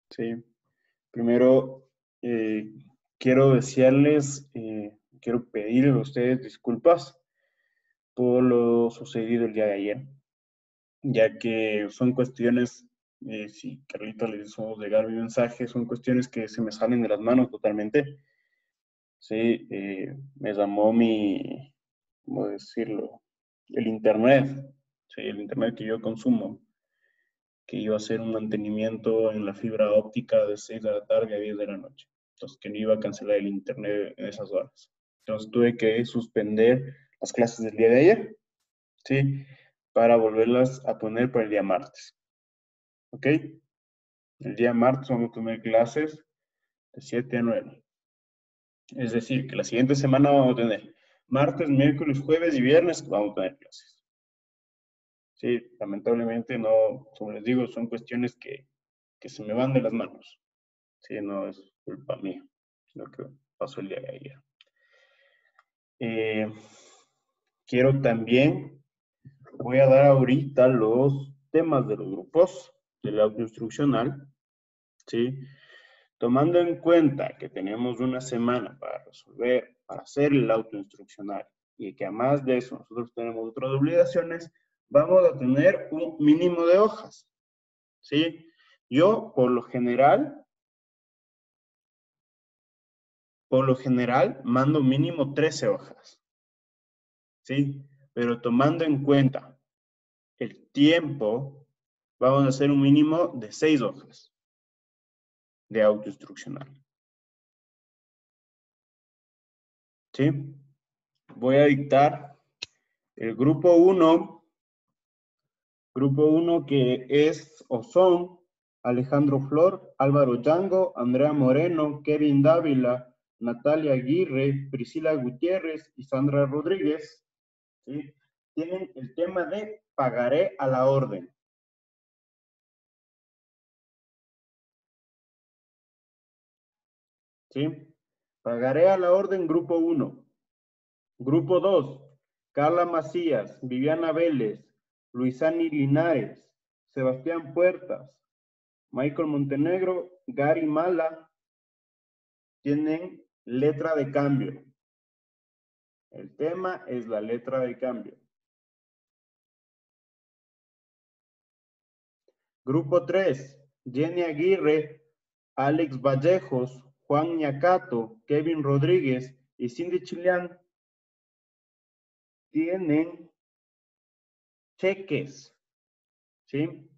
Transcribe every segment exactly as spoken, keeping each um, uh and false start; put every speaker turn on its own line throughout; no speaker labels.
Sí, primero eh, quiero desearles, eh, quiero pedirles a ustedes disculpas por lo sucedido el día de ayer, ya que son cuestiones, eh, si Carlita les hizo llegar mi mensaje, son cuestiones que se me salen de las manos totalmente. Sí, eh, me llamó mi, ¿cómo decirlo? El internet, sí, el internet que yo consumo, que iba a hacer un mantenimiento en la fibra óptica de seis de la tarde a diez de la noche. Entonces, que no iba a cancelar el internet en esas horas. Entonces, tuve que suspender las clases del día de ayer, ¿sí? Para volverlas a poner para el día martes, ¿ok? El día martes vamos a tener clases de siete a nueve. Es decir, que la siguiente semana vamos a tener martes, miércoles, jueves y viernes vamos a tener clases. Sí, lamentablemente no, como les digo, son cuestiones que, que se me van de las manos. Sí, no es culpa mía, sino que pasó el día de ayer. Eh, quiero también, voy a dar ahorita los temas de los grupos del auto instruccional, ¿sí? Tomando en cuenta que tenemos una semana para resolver, para hacer el auto instruccional y que además de eso nosotros tenemos otras obligaciones, vamos a tener un mínimo de hojas, ¿sí? Yo, por lo general, por lo general, mando mínimo trece hojas, ¿sí? Pero tomando en cuenta el tiempo, vamos a hacer un mínimo de seis hojas de autoinstruccional, ¿sí? Voy a dictar el grupo uno, grupo uno que es o son Alejandro Flor, Álvaro Yango, Andrea Moreno, Kevin Dávila, Natalia Aguirre, Priscila Gutiérrez y Sandra Rodríguez, ¿sí? Tienen el tema de pagaré a la orden. ¿Sí? Pagaré a la orden grupo uno. Grupo dos, Carla Macías, Viviana Vélez, Luisani Linares, Sebastián Puertas, Michael Montenegro, Gary Mala, tienen letra de cambio. El tema es la letra de cambio. Grupo tres, Jenny Aguirre, Alex Vallejos, Juan Ñacato, Kevin Rodríguez y Cindy Chilian tienen cheques, ¿sí?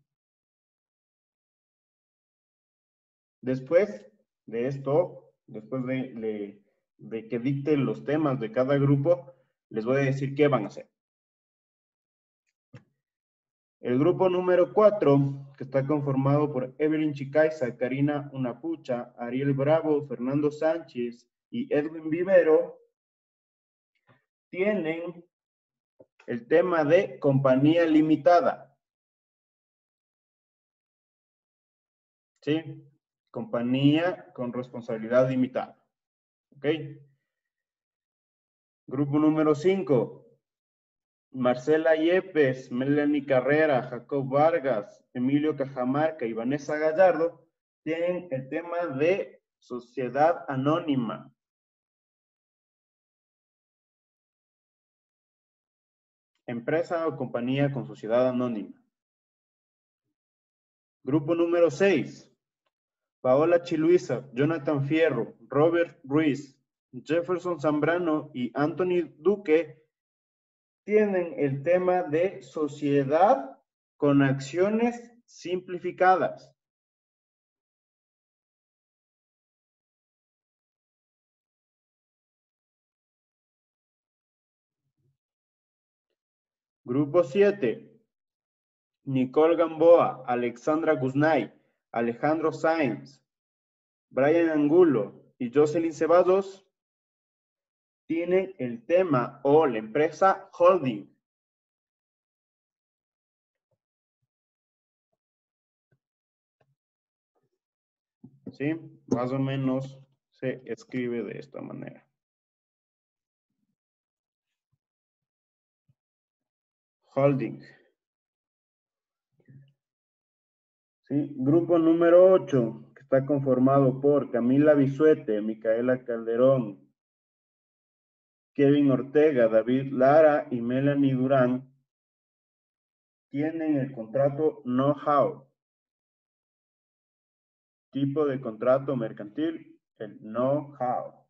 Después de esto, después de, de, de que dicte los temas de cada grupo, les voy a decir qué van a hacer. El grupo número cuatro, que está conformado por Evelyn Chicaiza, Karina Unapucha, Ariel Bravo, Fernando Sánchez y Edwin Vivero, tienen el tema de compañía limitada. ¿Sí? Compañía con responsabilidad limitada. ¿Ok? Grupo número cinco, Marcela Yepes, Melanie Carrera, Jacob Vargas, Emilio Cajamarca y Vanessa Gallardo tienen el tema de sociedad anónima. Empresa o compañía con sociedad anónima. Grupo número seis, Paola Chiluisa, Jonathan Fierro, Robert Ruiz, Jefferson Zambrano y Anthony Duque tienen el tema de sociedad con acciones simplificadas. Grupo siete, Nicole Gamboa, Alexandra Guznay, Alejandro Sáenz, Brian Angulo y Jocelyn Ceballos tienen el tema o la empresa holding. ¿Sí? Más o menos se escribe de esta manera. Holding. ¿Sí? Grupo número ocho, que está conformado por Camila Bisuete, Micaela Calderón, Kevin Ortega, David Lara y Melanie Durán, tienen el contrato know-how. Tipo de contrato mercantil, el know-how.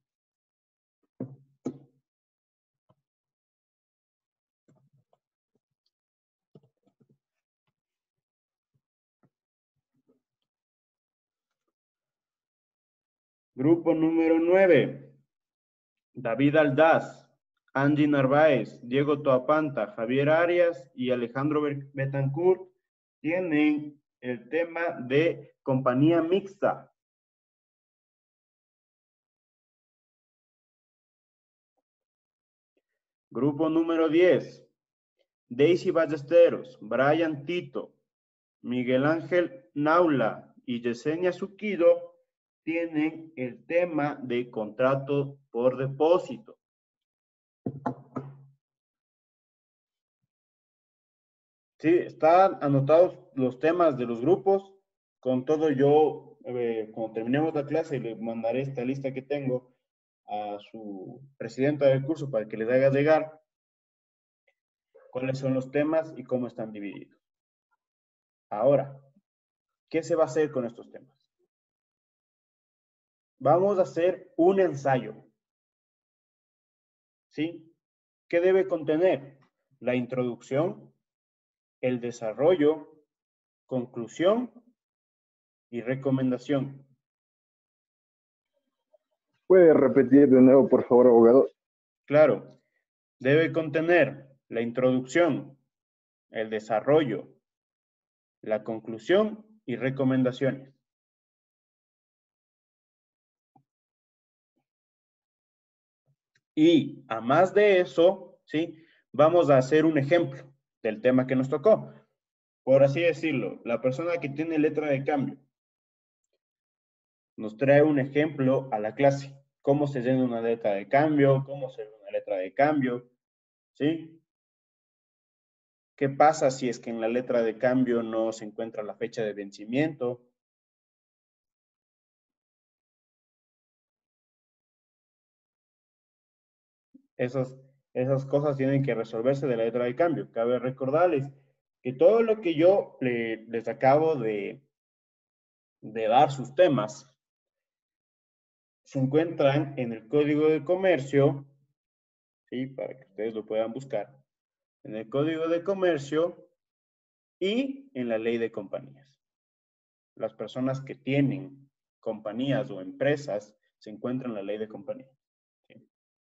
Grupo número nueve. David Aldaz, Angie Narváez, Diego Toapanta, Javier Arias y Alejandro Betancourt tienen el tema de compañía mixta. Grupo número diez. Daisy Ballesteros, Brian Tito, Miguel Ángel Naula y Yesenia Suquido tienen el tema de contrato por depósito. Sí, están anotados los temas de los grupos. Con todo yo, eh, cuando terminemos la clase, le mandaré esta lista que tengo a su presidenta del curso para que les haga llegar cuáles son los temas y cómo están divididos. Ahora, ¿qué se va a hacer con estos temas? Vamos a hacer un ensayo. ¿Sí? ¿Qué debe contener? La introducción, el desarrollo, conclusión y recomendación.
¿Puede repetir de nuevo, por favor, abogado?
Claro, debe contener la introducción, el desarrollo, la conclusión y recomendaciones. Y a más de eso, ¿sí? Vamos a hacer un ejemplo del tema que nos tocó. Por así decirlo, la persona que tiene letra de cambio nos trae un ejemplo a la clase. Cómo se llena una letra de cambio, cómo se llena una letra de cambio, ¿sí? ¿Qué pasa si es que en la letra de cambio no se encuentra la fecha de vencimiento? Esas, esas cosas tienen que resolverse de la letra de cambio. Cabe recordarles que todo lo que yo le, les acabo de, de dar sus temas se encuentran en el Código de Comercio, ¿sí? Para que ustedes lo puedan buscar, en el Código de Comercio y en la Ley de Compañías. Las personas que tienen compañías o empresas se encuentran en la Ley de Compañías. ¿Sí?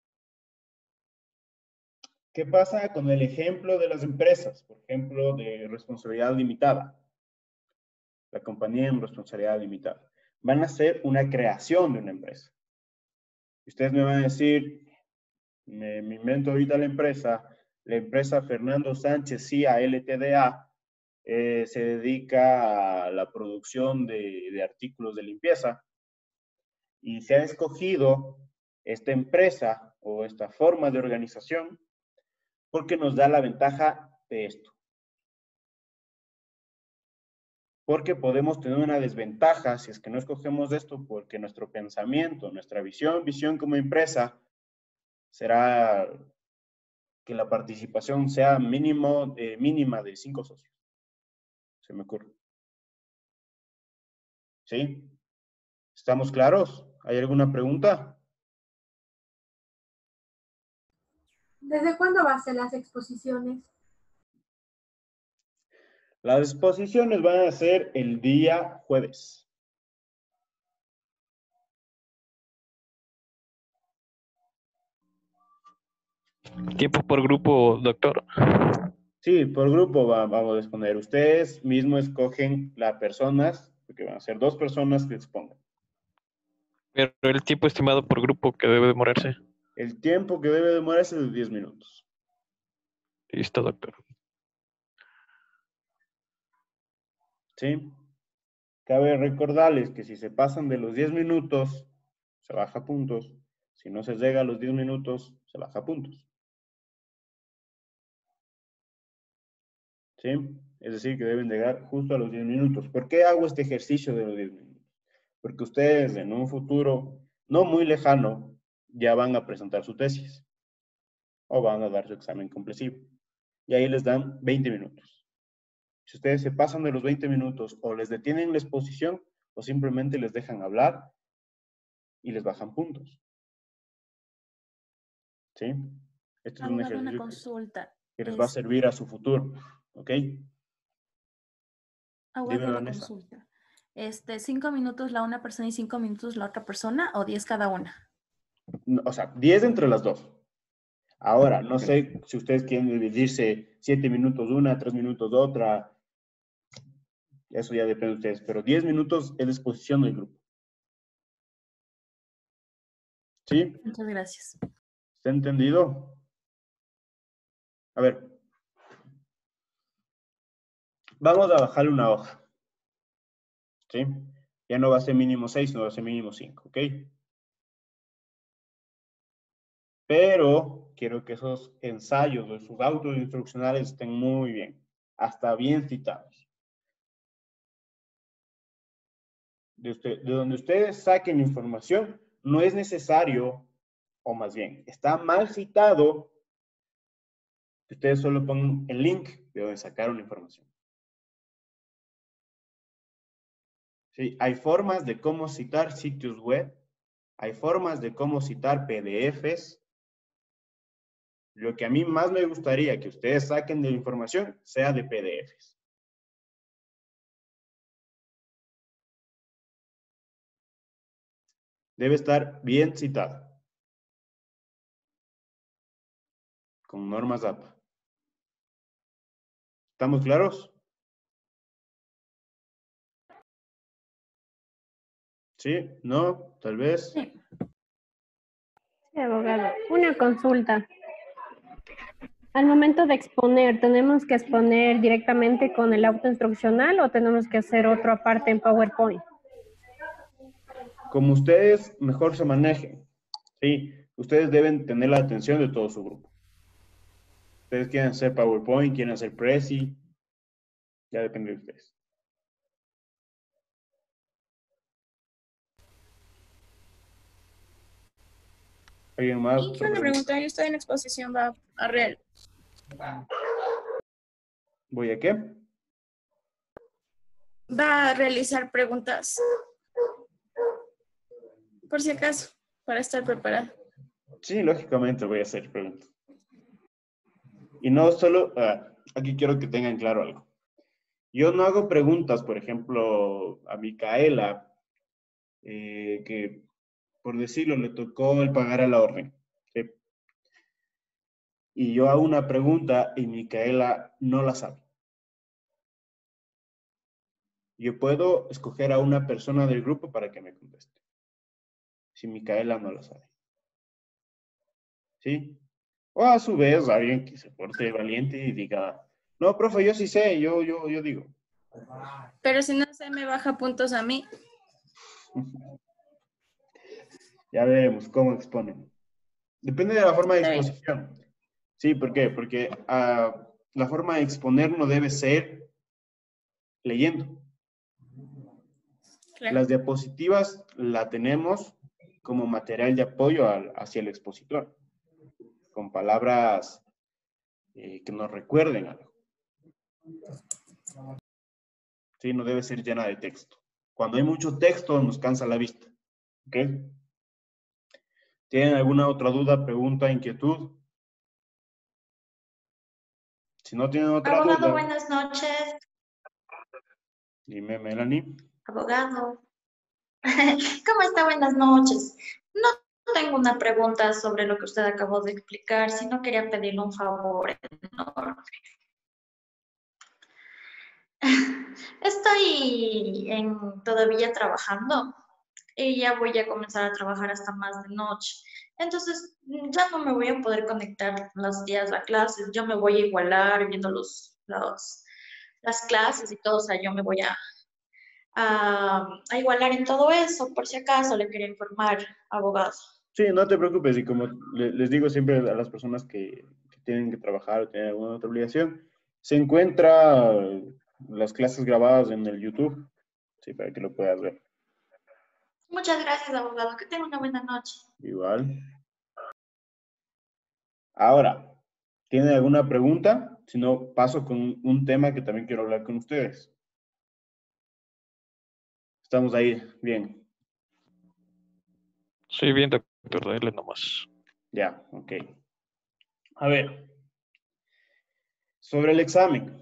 ¿Qué pasa con el ejemplo de las empresas? Por ejemplo, de responsabilidad limitada. La compañía en responsabilidad limitada. Van a ser una creación de una empresa. Ustedes me van a decir, me, me invento ahorita la empresa, la empresa Fernando Sánchez C I A L T D A eh, se dedica a la producción de, de artículos de limpieza y se ha escogido esta empresa o esta forma de organización porque nos da la ventaja de esto. Porque podemos tener una desventaja si es que no escogemos esto, porque nuestro pensamiento, nuestra visión, visión como empresa, será que la participación sea mínimo, eh, mínima de cinco socios. Se me ocurre. ¿Sí? ¿Estamos claros? ¿Hay alguna pregunta?
¿Desde cuándo va a ser las exposiciones?
Las exposiciones van a ser el día jueves.
Tiempo por grupo, doctor.
Sí, por grupo va, vamos a exponer. Ustedes mismos escogen las personas, porque van a ser dos personas que expongan.
Pero el tiempo estimado por grupo que debe demorarse.
El tiempo que debe demorarse es de diez minutos.
Listo, doctor.
¿Sí? Cabe recordarles que si se pasan de los diez minutos, se baja puntos. Si no se llega a los diez minutos, se baja puntos. ¿Sí? Es decir, que deben llegar justo a los diez minutos. ¿Por qué hago este ejercicio de los diez minutos? porque ustedes en un futuro no muy lejano ya van a presentar su tesis o van a dar su examen comprensivo. Y ahí les dan veinte minutos. Si ustedes se pasan de los veinte minutos o les detienen la exposición o simplemente les dejan hablar y les bajan puntos. ¿Sí? Este es un
Abogado, una
ejercicio que,
consulta.
que les va a
Es,
servir a su futuro. ¿Ok?
abogado,
Dime,
una
Vanessa.
consulta. Este, ¿cinco minutos la una persona y cinco minutos la otra persona o diez cada una?
No, o sea, diez entre las dos. Ahora, no
Ok.
sé si ustedes quieren dividirse siete minutos una, tres minutos otra. Eso ya depende de ustedes. Pero diez minutos es la exposición del grupo. ¿Sí?
Muchas gracias.
¿Está entendido? A ver. Vamos a bajarle una hoja. ¿Sí? Ya no va a ser mínimo seis, no va a ser mínimo cinco. ¿Ok? Pero quiero que esos ensayos o sus autos instruccionales estén muy bien. Hasta bien citados. De, usted, de donde ustedes saquen información, no es necesario, o más bien, está mal citado, que ustedes solo pongan el link de donde sacaron la información. ¿Sí? Hay formas de cómo citar sitios web, hay formas de cómo citar P D Efes. Lo que a mí más me gustaría que ustedes saquen de la información sea de P D Efes. Debe estar bien citado. Con normas A P A. ¿Estamos claros? ¿Sí? ¿No? ¿Tal vez?
Sí.
Sí, abogado. Una consulta. Al momento de exponer, ¿tenemos que exponer directamente con el auto instruccional o tenemos que hacer otro aparte en PowerPoint?
Como ustedes mejor se manejen, ¿sí? Ustedes deben tener la atención de todo su grupo. Ustedes quieren hacer PowerPoint, quieren hacer Prezi, ya depende de ustedes. ¿Alguien más?
Y una pregunta, ¿y usted en exposición va a real?
¿Voy a qué?
Va a realizar preguntas, por si acaso, para estar preparada.
Sí, lógicamente voy a hacer preguntas. Y no solo, uh, aquí quiero que tengan claro algo. Yo no hago preguntas, por ejemplo, a Micaela, eh, que por decirlo, le tocó el pagar a la orden. ¿Sí? Y yo hago una pregunta y Micaela no la sabe. Yo puedo escoger a una persona del grupo para que me conteste. Si Micaela no la sabe. ¿Sí? O a su vez, alguien que se porte valiente y diga, no, profe, yo sí sé, yo, yo, yo digo.
Pero si no se me baja puntos a mí.
Ya veremos cómo exponen. Depende de la forma de
Está bien.
exposición. Sí, ¿por qué? Porque uh, la forma de exponer no debe ser leyendo.
Claro.
Las diapositivas la tenemos como material de apoyo al, hacia el expositor, con palabras eh, que nos recuerden algo. Sí, no debe ser llena de texto. Cuando hay mucho texto nos cansa la vista. ¿Ok? ¿Tienen alguna otra duda, pregunta, inquietud? Si no tienen otra
Abogado,
duda,
buenas noches.
dime, Melanie.
Abogado. ¿Cómo está? Buenas noches. No tengo una pregunta sobre lo que usted acabó de explicar, sino quería pedirle un favor enorme. Estoy en, todavía trabajando y ya voy a comenzar a trabajar hasta más de noche. Entonces, ya no me voy a poder conectar los días a clases. Yo me voy a igualar viendo los, los, las clases y todo. O sea, yo me voy a, a, a igualar en todo eso. Por si acaso le quería informar, abogado.
Sí, no te preocupes. Y como le, les digo siempre a las personas que, que tienen que trabajar o tienen alguna otra obligación, se encuentra las clases grabadas en el YouTube, sí, para que lo puedas ver.
Muchas gracias, abogado. Que tenga una buena noche.
Igual. Ahora, ¿tienen alguna pregunta? Si no, paso con un tema que también quiero hablar con ustedes. Estamos ahí, bien.
Sí, bien, doctor, dale nomás.
Ya, ok. A ver, sobre el examen.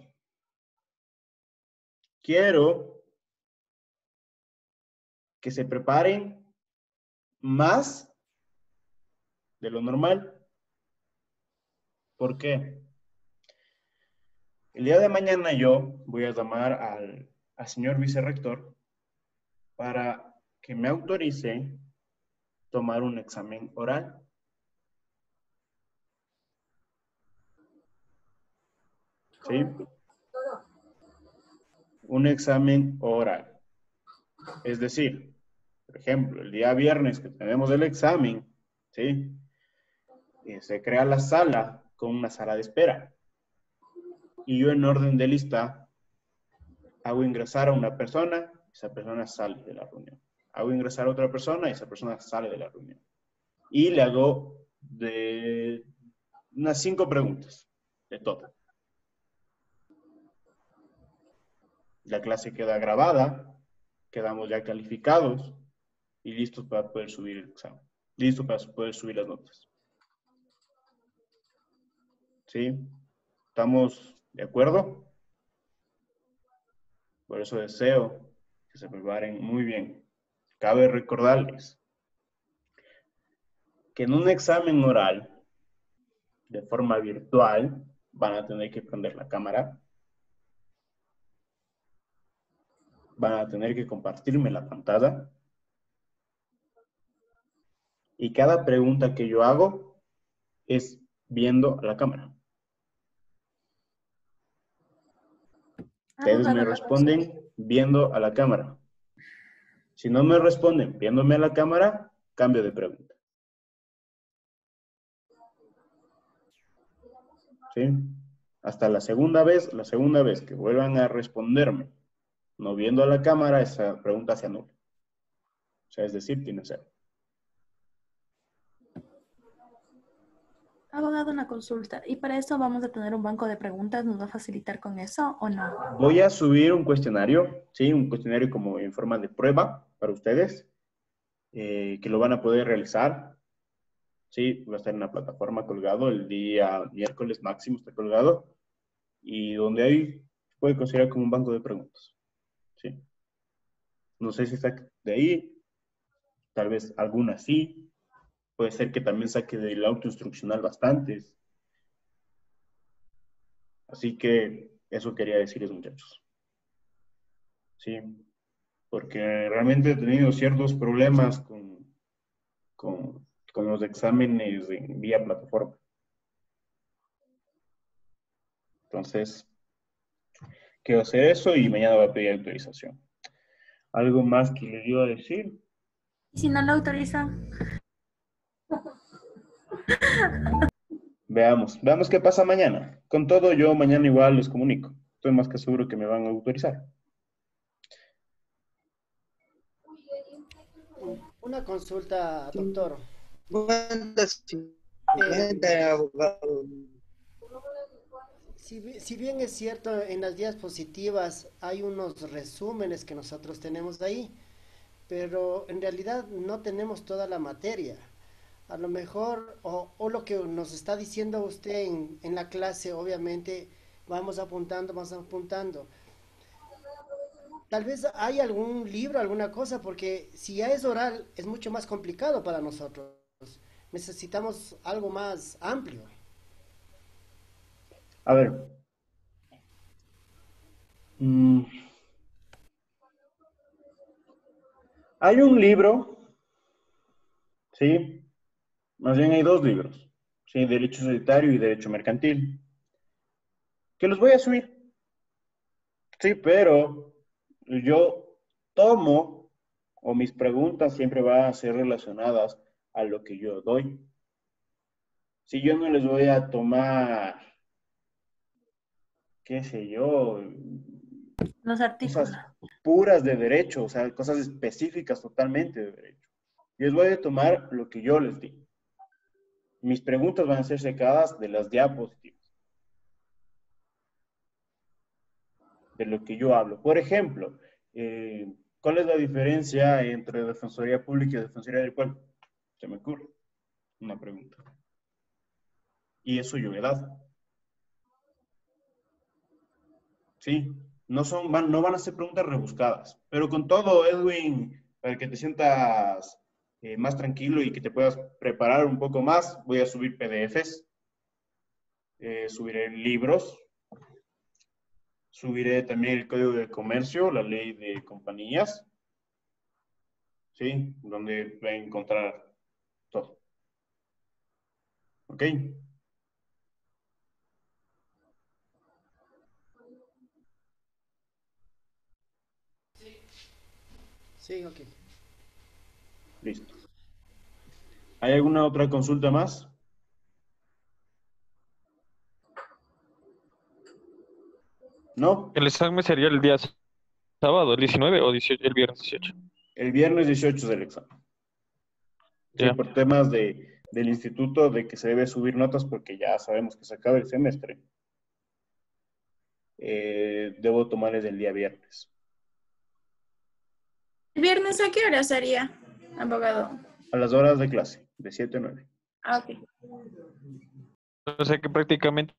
Quiero que se preparen más de lo normal. ¿Por qué? El día de mañana yo voy a llamar al, al señor vicerrector para que me autorice tomar un examen oral. ¿Sí? Un examen oral. Es decir, por ejemplo, el día viernes que tenemos el examen, ¿sí? Eh, se crea la sala con una sala de espera. Y yo en orden de lista hago ingresar a una persona, esa persona sale de la reunión. Hago ingresar a otra persona y esa persona sale de la reunión. Y le hago de unas cinco preguntas, de todo. La clase queda grabada, quedamos ya calificados y listos para poder subir el examen. Listos para poder subir las notas. ¿Sí? ¿Estamos de acuerdo? Por eso deseo que se preparen muy bien. Cabe recordarles que en un examen oral, de forma virtual, van a tener que prender la cámara, van a tener que compartirme la pantalla, y cada pregunta que yo hago es viendo a la cámara. Ustedes me
Abogado, la consulta.
responden viendo a la cámara. Si no me responden viéndome a la cámara, cambio de pregunta. ¿Sí? Hasta la segunda vez, la segunda vez que vuelvan a responderme no viendo a la cámara, esa pregunta se anula. O sea, es decir, tiene cero.
Abogado, una consulta. ¿Y para eso vamos a tener un banco de preguntas? ¿Nos va a facilitar con eso o no?
Voy a subir un cuestionario, ¿sí? Un cuestionario como en forma de prueba para ustedes, eh, que lo van a poder realizar. Sí, va a estar en la plataforma colgado, el día miércoles máximo está colgado, y donde ahí se puede considerar como un banco de preguntas. ¿Sí? No sé si saque de ahí, tal vez algunas sí, puede ser que también saque del autoinstruccional bastantes. Así que eso quería decirles, muchachos. Sí, porque realmente he tenido ciertos problemas con, con, con los exámenes en vía plataforma. Entonces, quiero hacer eso y mañana voy a pedir autorización. ¿Algo más que les iba a decir?
¿Y si no lo autorizan?
Veamos, veamos qué pasa mañana. Con todo, yo mañana igual les comunico. Estoy más que seguro que me van a autorizar.
Una consulta, doctor.
Buenas,
Eh,
abogado.
si, bi- si bien es cierto, en las diapositivas hay unos resúmenes que nosotros tenemos ahí, pero en realidad no tenemos toda la materia. A lo mejor, o, o lo que nos está diciendo usted en, en la clase, obviamente vamos apuntando, vamos apuntando. Tal vez hay algún libro, alguna cosa, porque si ya es oral, es mucho más complicado para nosotros. Necesitamos algo más amplio.
A ver. Mm, hay un libro, ¿sí? Más bien hay dos libros, ¿sí? Derecho societario y Derecho mercantil, que los voy a subir. Sí, pero yo tomo, o mis preguntas siempre van a ser relacionadas a lo que yo doy. Si yo no les voy a tomar, qué sé yo,
Los artículos.
cosas puras de derecho, o sea, cosas específicas totalmente de derecho. Yo les voy a tomar lo que yo les di. Mis preguntas van a ser sacadas de las diapositivas, de lo que yo hablo. Por ejemplo, eh, ¿cuál es la diferencia entre Defensoría Pública y Defensoría del Pueblo? Se me ocurre una pregunta. Y eso yo he dado. Sí, no, son, van, no van a ser preguntas rebuscadas, pero con todo, Edwin, para que te sientas eh, más tranquilo y que te puedas preparar un poco más, voy a subir P D Fs, eh, subiré libros, subiré también el Código de Comercio, la Ley de Compañías, ¿sí? Donde va a encontrar todo. ¿Ok?
Sí, ok.
Listo. ¿Hay alguna otra consulta más? ¿No?
El examen sería el día sábado, el diecinueve o dieciocho, el viernes dieciocho.
El viernes dieciocho es el examen. Sí,
Ya.
por temas de, del instituto, de que se debe subir notas porque ya sabemos que se acaba el semestre. Eh, debo tomarles el día viernes.
¿El viernes a qué hora sería, abogado?
A las horas de clase, de siete a nueve.
Ah, ok.
O sea que prácticamente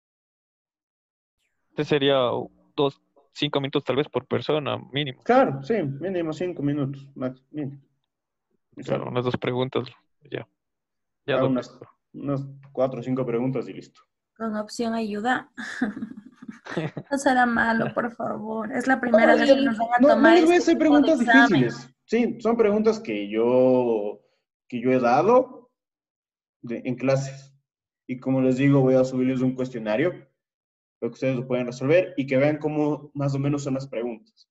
sería dos, cinco minutos tal vez por persona, mínimo.
Claro, sí, mínimo cinco minutos, más, mínimo.
Claro, unas dos preguntas, ya. Ya
Ah,
dos.
unas, unas cuatro o cinco preguntas y listo.
Con opción ayuda. No será malo, por favor. Es la primera vez que nos van a
No, no
tomar
les voy a
este
hacer
tipo de
preguntas
examen.
difíciles. Sí, son preguntas que yo, que yo he dado de- en clases. Y como les digo, voy a subirles un cuestionario para que ustedes lo puedan resolver y que vean cómo más o menos son las preguntas.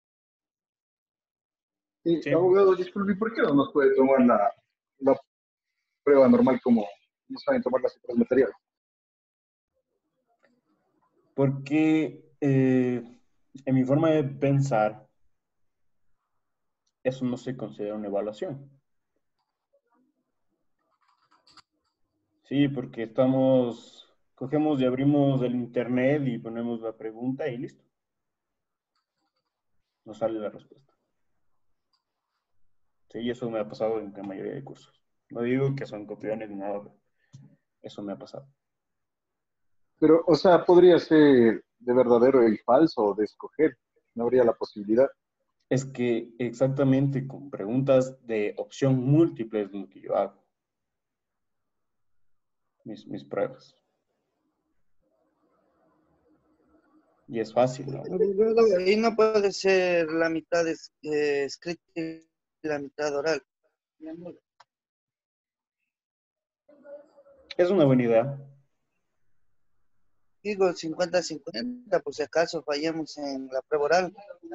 Y,
Sí.
abogado, disculpe, ¿por qué no nos puede tomar la, la prueba normal como nos saben tomar las otras materiales?
Porque eh, en mi forma de pensar, eso no se considera una evaluación. Sí, porque estamos, cogemos y abrimos el internet y ponemos la pregunta y listo. Nos sale la respuesta. Sí, eso me ha pasado en la mayoría de cursos. No digo que son copiones ni nada, pero eso me ha pasado.
Pero, o sea, podría ser de verdadero y falso o de escoger. No habría la posibilidad.
Es que exactamente con preguntas de opción múltiple es lo que yo hago. Mis, mis pruebas. Y es fácil, ¿no?
Abogado, ahí no puede ser la mitad es- eh, escrita y la mitad oral.
Es una buena idea.
Digo cincuenta cincuenta, por si acaso fallamos en la prueba oral.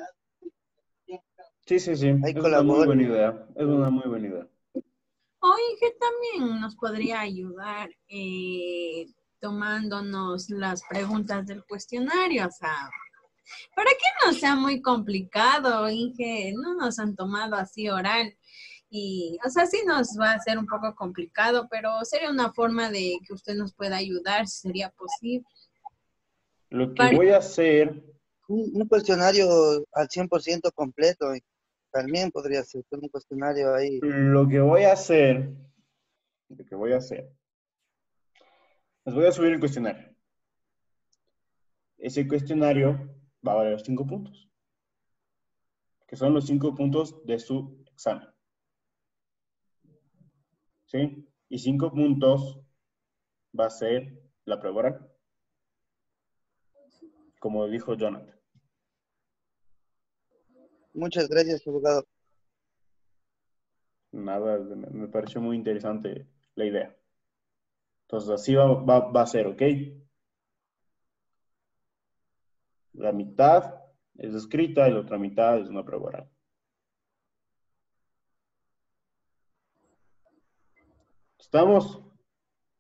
Sí, sí, sí.
Ahí
Es una muy
colabora.
buena idea. Es una muy buena idea.
O Inge también nos podría ayudar eh, tomándonos las preguntas del cuestionario, o sea, para que no sea muy complicado, Inge, no nos han tomado así oral. Y, o sea, sí nos va a ser un poco complicado, pero sería una forma de que usted nos pueda ayudar, si sería posible.
Lo que
Para-
voy a hacer,
Un, un cuestionario al cien por ciento completo. eh, También podría ser un cuestionario ahí.
lo que voy a hacer, lo que voy a hacer, les voy a subir el cuestionario. Ese cuestionario va a valer cinco puntos, que son los cinco puntos de su examen. ¿Sí? Y cinco puntos va a ser la prueba oral, como dijo Jonathan.
Muchas gracias, abogado.
Nada, me, me pareció muy interesante la idea. Entonces, así va, va, va a ser, ¿ok? La mitad es escrita y la otra mitad es una prueba oral. ¿Estamos?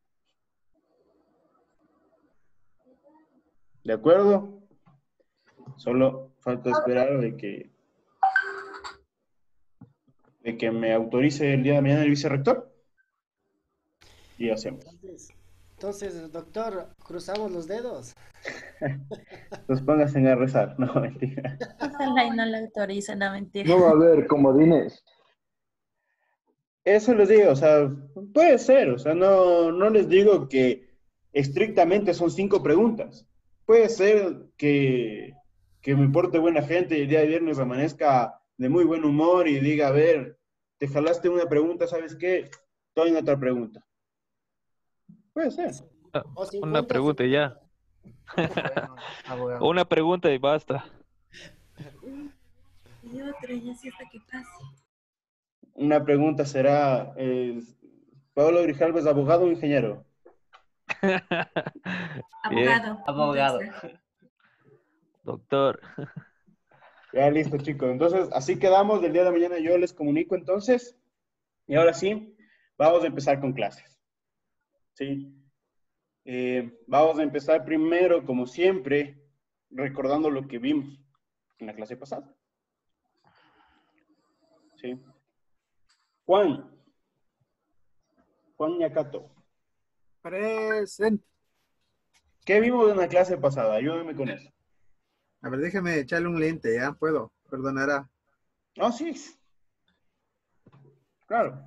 ¿De acuerdo? Solo falta esperar de que, de que me autorice el día de mañana el vicerrector. Y hacemos.
Entonces, entonces, doctor, cruzamos los dedos.
Entonces pónganse a rezar. No, mentira.
Ojalá y no le autoricen, no mentira.
No va a haber comodines.
Eso les digo, o sea, puede ser, o sea, no, no les digo que estrictamente son cinco preguntas. Puede ser que, que me porte buena gente y el día de viernes amanezca de muy buen humor y diga, a ver, te jalaste una pregunta, ¿sabes qué? Estoy en otra pregunta. Puede ser.
O
Una
cincuenta,
pregunta y ya.
Bueno, abogado.
Una pregunta y basta.
Y otra, y así hasta que pase.
Una pregunta será, eh, ¿Pablo Grijalva es abogado o ingeniero?
Bien,
Abogado.
Abogado.
doctor.
Ya listo, chicos. Entonces, así quedamos. Del día de mañana yo les comunico entonces. Y ahora sí, vamos a empezar con clases. ¿Sí? Eh, vamos a empezar primero, como siempre, recordando lo que vimos en la clase pasada. ¿Sí? Juan. Juan Ñacato.
Presente.
¿Qué vimos en la clase pasada? Ayúdame con eso.
A ver, déjeme echarle un lente, ya puedo. Perdonará.
Ah, sí. Claro.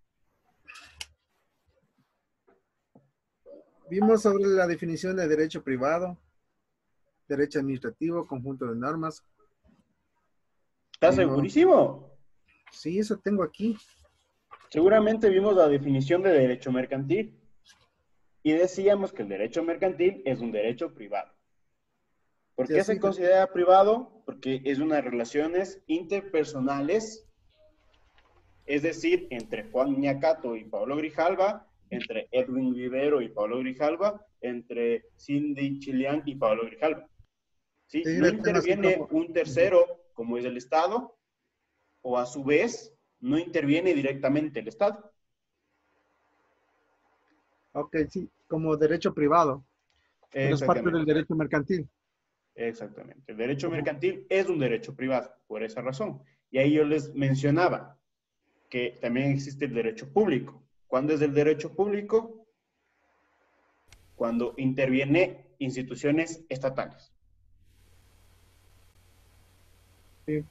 Vimos sobre la definición de derecho privado, derecho administrativo, conjunto de normas.
¿Estás
Vimos-
segurísimo?
Sí, eso tengo aquí.
Seguramente vimos la definición de derecho mercantil y decíamos que el derecho mercantil es un derecho privado. ¿Por
Sí,
qué
así
se
que-
considera privado? Porque es unas relaciones interpersonales, es decir, entre Juan Ñacato y Pablo Grijalva, entre Edwin Vivero y Pablo Grijalva, entre Cindy Chilian y Pablo Grijalva. ¿Sí?
Sí,
No
le tengo así
interviene
como-
un tercero, como es el Estado, o a su vez, no interviene directamente el Estado.
Ok, sí, como derecho privado. Pero es parte
Exactamente.
del derecho mercantil.
Exactamente. El derecho mercantil es un derecho privado, por esa razón. Y ahí yo les mencionaba que también existe el derecho público. ¿Cuándo es el derecho público? Cuando interviene instituciones estatales.
Sí.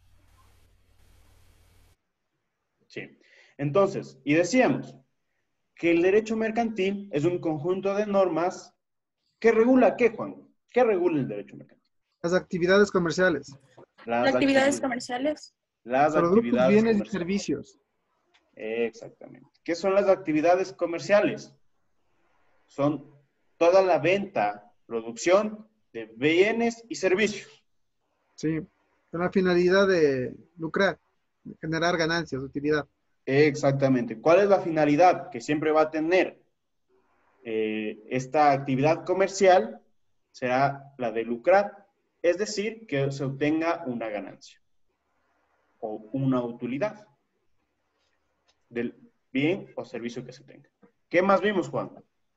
Sí. Entonces, y decíamos que el derecho mercantil es un conjunto de normas que regula ¿qué, Juan? ¿Qué regula el derecho mercantil?
Las actividades comerciales.
Las actividades
activi-
comerciales.
Las
Productos,
actividades
bienes y
comerciales.
servicios.
Exactamente. ¿Qué son las actividades comerciales? Son toda la venta, producción de bienes y servicios.
Sí, con la finalidad de lucrar, de generar ganancias, utilidad.
Exactamente. ¿Cuál es la finalidad que siempre va a tener eh, esta actividad comercial? Será la de lucrar, es decir, que se obtenga una ganancia o una utilidad del bien o servicio que se tenga. ¿Qué más vimos, Juan?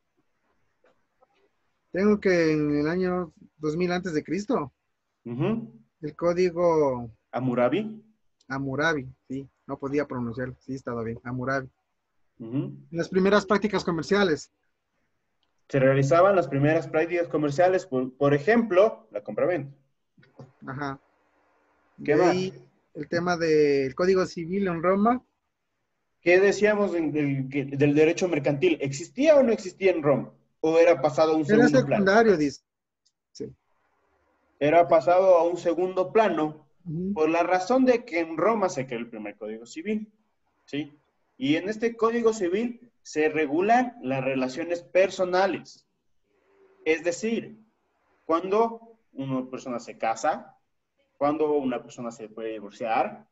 Tengo que en el año dos mil antes de Cristo,
Ujú.
el código
Hammurabi.
Hammurabi, sí, no podía pronunciarlo, sí, estaba bien, Hammurabi.
Ujú.
Las primeras prácticas comerciales,
Se realizaban las primeras prácticas comerciales, por, por ejemplo, la compraventa.
ajá.
¿Qué
De
más?
ahí el tema del Código Civil en Roma,
¿Qué decíamos en- del, que- del derecho mercantil? ¿Existía o no existía en Roma? ¿O era pasado a un
era
segundo plano?
secundario, dice. Sí.
Era pasado a un segundo plano
Ujú.
por la razón de que en Roma se creó el primer Código Civil. ¿Sí? Y en este Código Civil se regulan las relaciones personales. Es decir, cuando una persona se casa, cuando una persona se puede divorciar,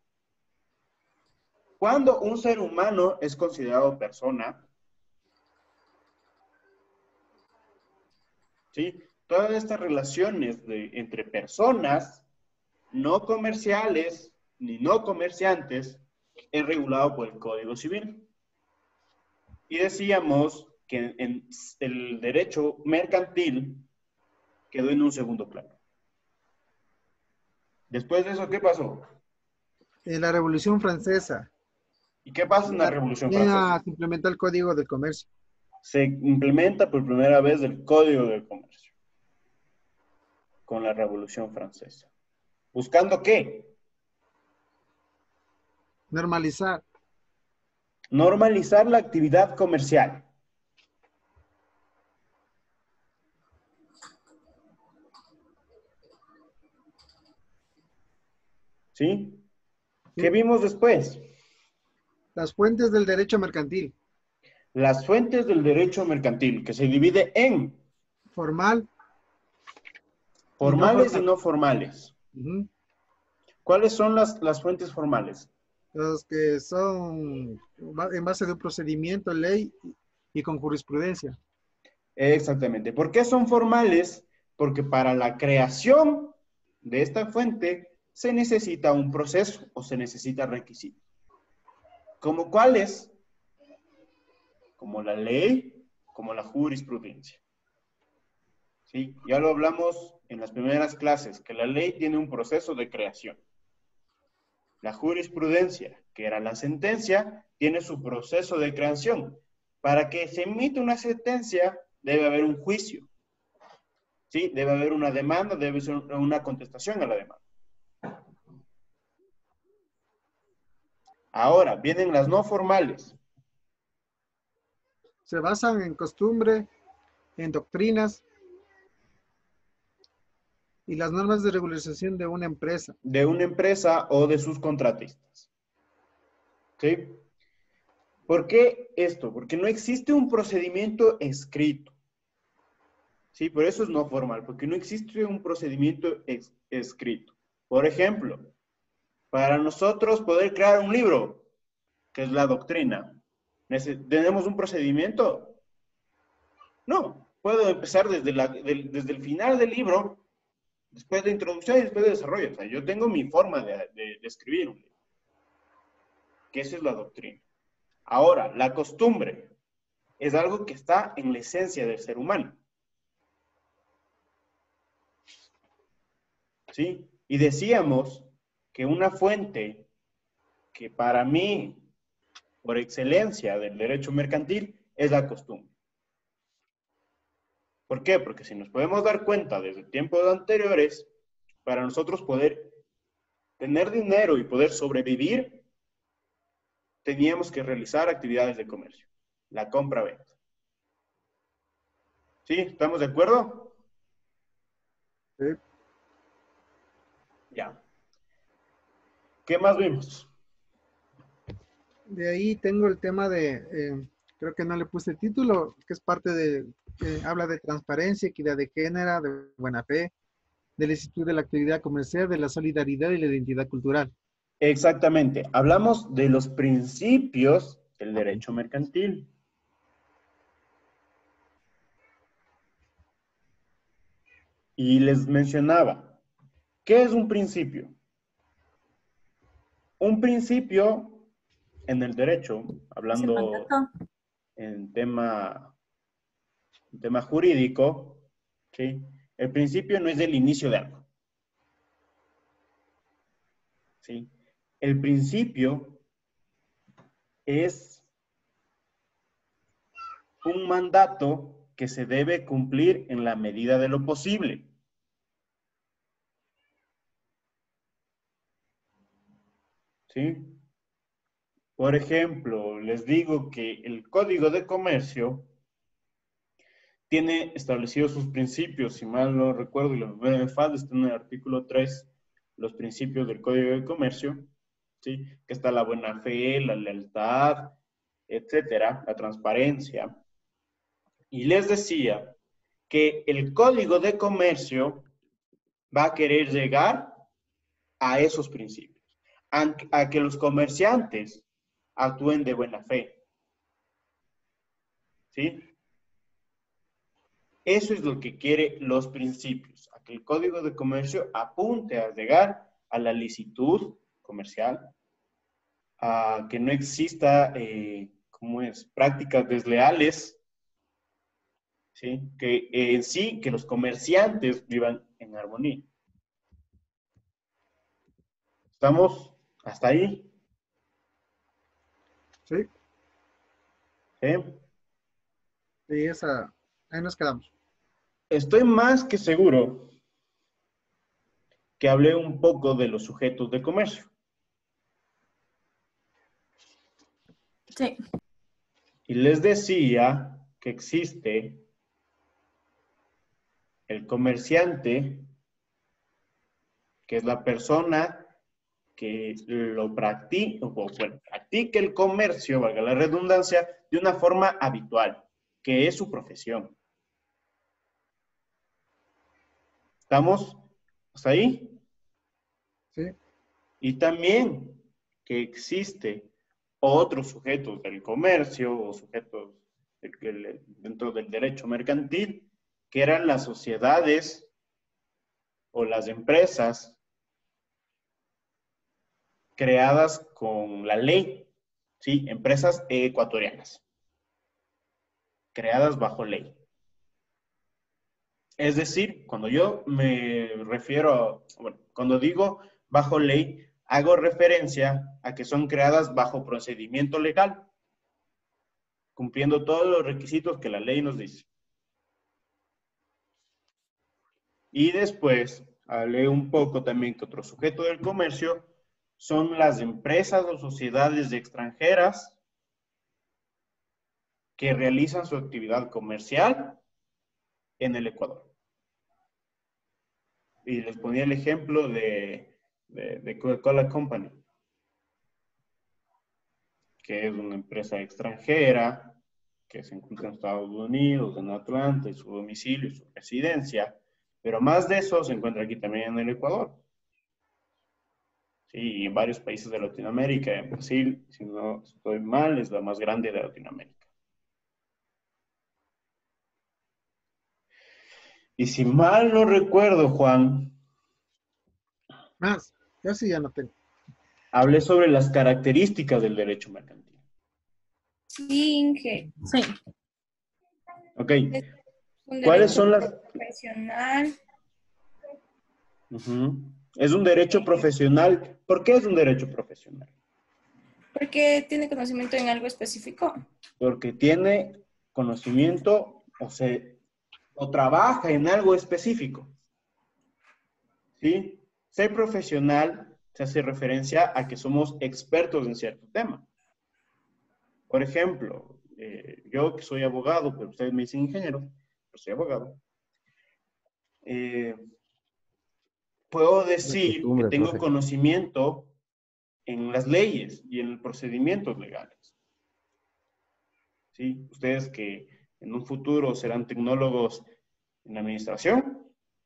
cuando un ser humano es considerado persona, ¿sí? Todas estas relaciones de, entre personas no comerciales ni no comerciantes es regulado por el Código Civil. Y decíamos que en el derecho mercantil quedó en un segundo plano. Después de eso, ¿qué pasó?
En la Revolución Francesa.
¿Y qué pasa en la Revolución
Ya
Francesa?
se implementó el Código de Comercio.
Se implementa por primera vez el Código de Comercio con la Revolución Francesa. ¿Buscando qué?
Normalizar.
Normalizar la actividad comercial. ¿Sí? ¿Qué vimos después?
Las fuentes del derecho mercantil.
Las fuentes del derecho mercantil, que se divide en
Formal.
formales
y
y
no
no formales.
Uh-huh.
¿Cuáles son las, las fuentes formales?
Los que son en base de un procedimiento, ley y con jurisprudencia.
Exactamente. ¿Por qué son formales? Porque para la creación de esta fuente se necesita un proceso o se necesita requisitos. ¿Como cuáles? Como la ley, como la jurisprudencia. ¿Sí? Ya lo hablamos en las primeras clases, que la ley tiene un proceso de creación. La jurisprudencia, que era la sentencia, tiene su proceso de creación. Para que se emita una sentencia, debe haber un juicio. ¿Sí? Debe haber una demanda, debe ser una contestación a la demanda. Ahora, vienen las no formales.
Se basan en costumbre, en doctrinas y las normas de regularización de una empresa.
De una empresa o de sus contratistas. ¿Sí? ¿Por qué esto? Porque no existe un procedimiento escrito. Sí, por eso es no formal, porque no existe un procedimiento ex escrito. Por ejemplo, para nosotros poder crear un libro, que es la doctrina, ¿tenemos un procedimiento? No, puedo empezar desde, la, del, desde el final del libro, después de introducción y después de desarrollo. O sea, yo tengo mi forma de, de, de escribir un libro, que esa es la doctrina. Ahora, la costumbre es algo que está en la esencia del ser humano. ¿Sí? Y decíamos que una fuente que para mí, por excelencia del derecho mercantil, es la costumbre. ¿Por qué? Porque si nos podemos dar cuenta desde tiempos anteriores, para nosotros poder tener dinero y poder sobrevivir, teníamos que realizar actividades de comercio. La compra-venta. ¿Sí? ¿Estamos de acuerdo?
Sí.
Ya. ¿Qué más vimos?
De ahí tengo el tema de, eh, creo que no le puse título, que es parte de, eh, habla de transparencia, equidad de género, de buena fe, del instituto de la actividad comercial, de la solidaridad y la identidad cultural.
Exactamente. Hablamos de los principios del derecho mercantil. Y les mencionaba, ¿qué es un principio? Un principio en el derecho, hablando en tema, en tema jurídico, ¿sí? El principio no es el inicio de algo. ¿Sí? El principio es un mandato que se debe cumplir en la medida de lo posible. ¿Sí? Por ejemplo, les digo que el Código de Comercio tiene establecidos sus principios, si mal no recuerdo, y la memoria me falta, está en el artículo tres, los principios del Código de Comercio, ¿sí? Que está la buena fe, la lealtad, etcétera, la transparencia. Y les decía que el Código de Comercio va a querer llegar a esos principios, a, a que los comerciantes actúen de buena fe. ¿Sí? Eso es lo que quiere los principios, a que el Código de Comercio apunte a llegar a la licitud comercial, a que no exista, eh, ¿cómo es?, prácticas desleales, ¿sí? Que en eh, sí, que los comerciantes vivan en armonía. ¿Estamos hasta ahí?
Sí.
¿Sí?
Sí, esa, ahí nos quedamos.
Estoy más que seguro que hablé un poco de los sujetos de comercio.
Sí.
Y les decía que existe el comerciante, que es la persona que lo practica, o bueno, practica el comercio, valga la redundancia, de una forma habitual, que es su profesión. ¿Estamos hasta ahí?
Sí.
Y también que existe otros sujetos del comercio o sujetos de que le- dentro del derecho mercantil, que eran las sociedades o las empresas creadas con la ley, ¿sí? Empresas ecuatorianas, creadas bajo ley. Es decir, cuando yo me refiero, a, bueno, cuando digo bajo ley, hago referencia a que son creadas bajo procedimiento legal, cumpliendo todos los requisitos que la ley nos dice. Y después hablé un poco también que otro sujeto del comercio son las empresas o sociedades extranjeras que realizan su actividad comercial en el Ecuador. Y les ponía el ejemplo de, de, de Coca-Cola Company, que es una empresa extranjera que se encuentra en Estados Unidos, en Atlanta, y su domicilio y su residencia, pero más de eso se encuentra aquí también en el Ecuador. Sí, y en varios países de Latinoamérica. En Brasil, si no estoy mal, es la más grande de Latinoamérica. Y si mal no recuerdo, Juan,
Más, yo sí ya no tengo.
hablé sobre las características del derecho mercantil.
Sí, Inge.
Sí.
Ok.
Es un
¿Cuáles
derecho
son las...?
profesional.
Uh-huh. Es un derecho profesional. ¿Por qué es un derecho profesional?
Porque tiene conocimiento en algo específico.
Porque tiene conocimiento o, se, o trabaja en algo específico. ¿Sí? Ser profesional se hace referencia a que somos expertos en cierto tema. Por ejemplo, eh, yo que soy abogado, pero ustedes me dicen ingeniero, pero soy abogado. Eh, puedo decir que tengo
profe.
conocimiento en las leyes y en los procedimientos legales. ¿Sí? Ustedes que en un futuro serán tecnólogos en la administración,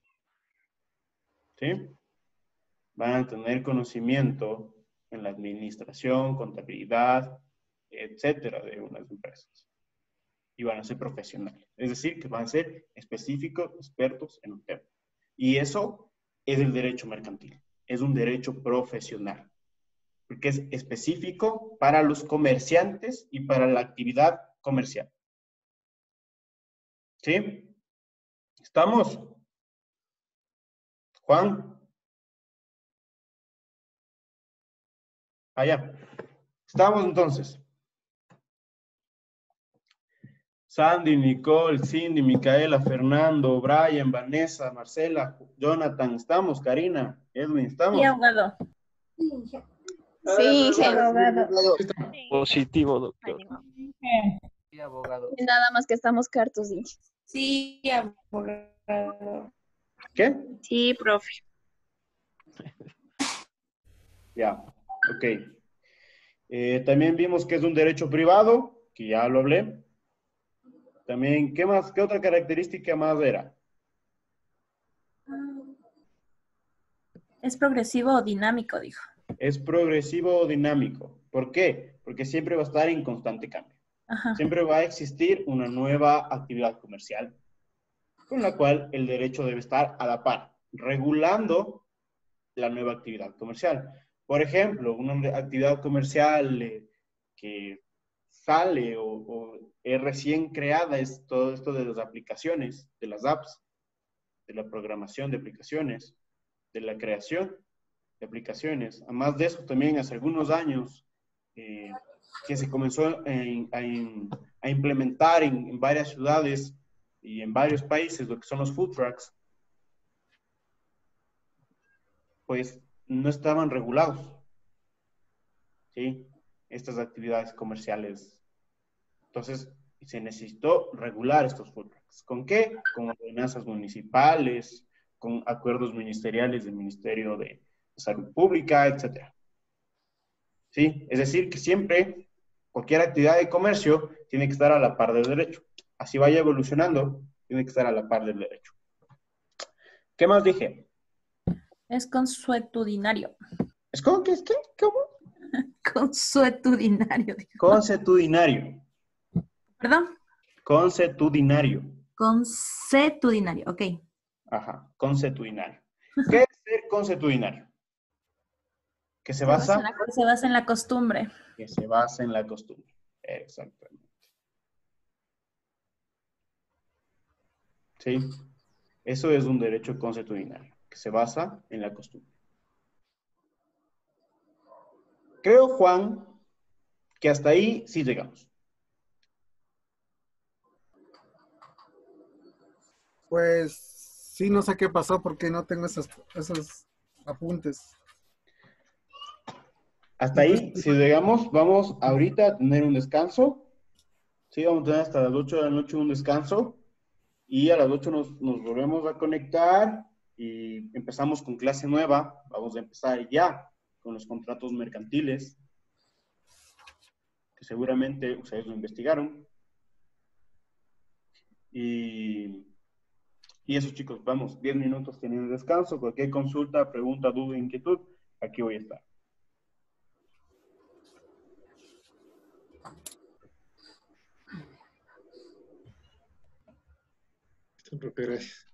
¿sí? Van a tener conocimiento en la administración, contabilidad, etcétera, de unas empresas. Y van a ser profesionales. Es decir, que van a ser específicos, expertos en un tema. Y eso es el derecho mercantil. Es un derecho profesional. Porque es específico para los comerciantes y para la actividad comercial. ¿Sí? ¿Estamos? Juan. Allá. Estamos entonces. Sandy, Nicole, Cindy, Micaela, Fernando, Brian, Vanessa, Marcela, Jonathan, ¿estamos? Karina, Edwin, ¿estamos?
Y abogado.
Sí,
Sí, abogado.
Positivo, doctor.
Sí, abogado.
Nada más que estamos cartos, Inge.
Sí, abogado.
¿Qué?
Sí, profe.
Ya, ok. Eh, también vimos que es un derecho privado, que ya lo hablé. También, ¿qué más? ¿Qué otra característica más era?
Es progresivo o dinámico, dijo.
Es progresivo o dinámico. ¿Por qué? Porque siempre va a estar en constante cambio.
Ajá.
Siempre va a existir una nueva actividad comercial con la cual el derecho debe estar a la par, regulando la nueva actividad comercial. Por ejemplo, una actividad comercial eh, que sale o, o es recién creada es todo esto de las aplicaciones, de las apps, de la programación de aplicaciones, de la creación de aplicaciones. Además de eso, también hace algunos años eh, que se comenzó en- a, in- a implementar en, en varias ciudades y en varios países lo que son los food trucks, pues no estaban regulados, ¿sí? Estas actividades comerciales. Entonces, se necesitó regular estos food trucks. ¿Con qué? Con ordenanzas municipales, con acuerdos ministeriales del Ministerio de Salud Pública, etcétera. ¿Sí? Es decir, que siempre cualquier actividad de comercio tiene que estar a la par del derecho. Así vaya evolucionando, tiene que estar a la par del derecho. ¿Qué más dije?
Es consuetudinario.
¿Es como que es qué? ¿Cómo?
Consuetudinario. dijo.
Consuetudinario.
¿Perdón?
Consuetudinario.
Consuetudinario, ok.
Ajá, consuetudinario. ¿Qué es ser consuetudinario? Que se
Se basa,
basa,
en la, se basa en la costumbre.
que se basa en la costumbre. Exactamente. ¿Sí? Eso es un derecho consuetudinario, que se basa en la costumbre. Creo, Juan, que hasta ahí sí llegamos.
Pues sí, no sé qué pasó porque no tengo esos, esos apuntes.
Hasta ahí, si llegamos, vamos ahorita a tener un descanso. Sí, vamos a tener hasta las ocho de la noche un descanso. Y a las ocho nos, nos volvemos a conectar y empezamos con clase nueva. Vamos a empezar ya con los contratos mercantiles, que seguramente ustedes lo investigaron. Y, y eso, chicos, vamos, diez minutos teniendo descanso. Cualquier consulta, pregunta, duda, inquietud, aquí voy a estar.
Gracias.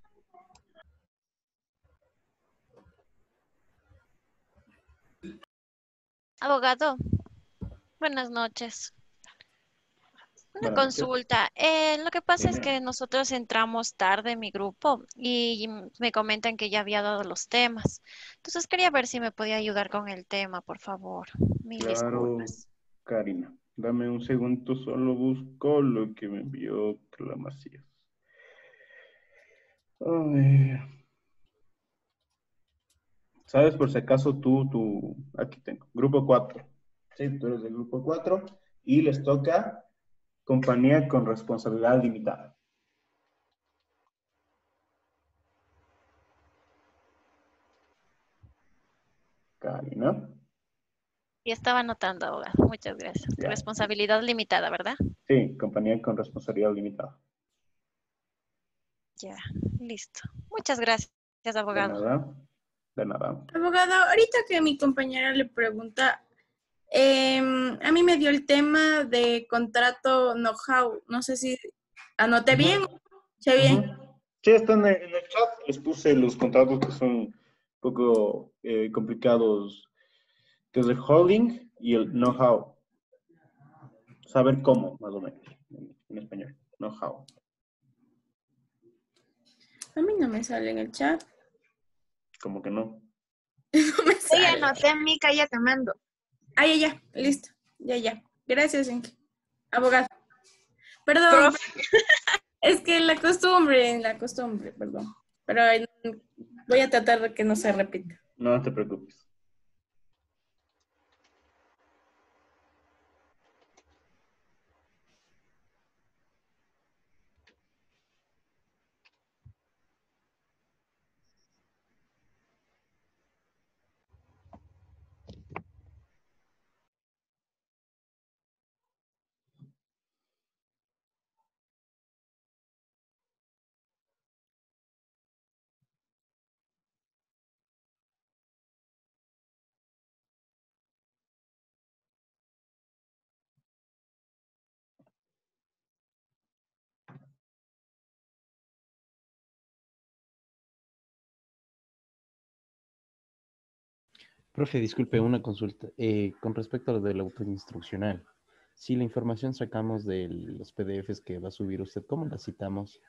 Abogado, buenas noches. Una
Buenas noches.
consulta. Eh, lo que pasa es
Dime.
que nosotros entramos tarde en mi grupo y me comentan que ya había dado los temas. Entonces quería ver si me podía ayudar con el tema, por favor. Mil
Claro,
disculpas.
Karina. Dame un segundo, solo busco lo que me envió Carla Macías. A ver. ¿Sabes por si acaso tú, tú, aquí tengo, grupo cuatro? Sí, tú eres del grupo cuatro y les toca compañía con responsabilidad limitada. Karina.
Y estaba anotando, abogado. Muchas gracias.
Ya.
Responsabilidad limitada, ¿verdad?
Sí, compañía con responsabilidad limitada.
Ya, listo. Muchas gracias,
De
abogado.
nada, de nada.
Abogado, ahorita que mi compañera le pregunta, em, a mí me dio el tema de contrato know-how. No sé si anoté bien. ¿Sé bien?
Ujú. Sí, están en en el chat. Les puse los contratos que son un poco eh, complicados, que es el holding y el know-how. Saber cómo, más o menos, en, en español. Know-how.
A mí no me sale en el chat.
Como que no.
No me
Sí,
sale.
anoté, Mica, ya te mando.
Ah, ya, ya, listo. Ya, ya. Gracias, Enki. Abogado. Perdón,
Profe.
es que la costumbre, la costumbre, perdón. Pero eh, voy a tratar de que no se repita.
No te preocupes.
Profe, disculpe, una consulta. Eh, con respecto a lo del auto instruccional, si la información sacamos de los P D Efes que va a subir usted, ¿cómo la citamos?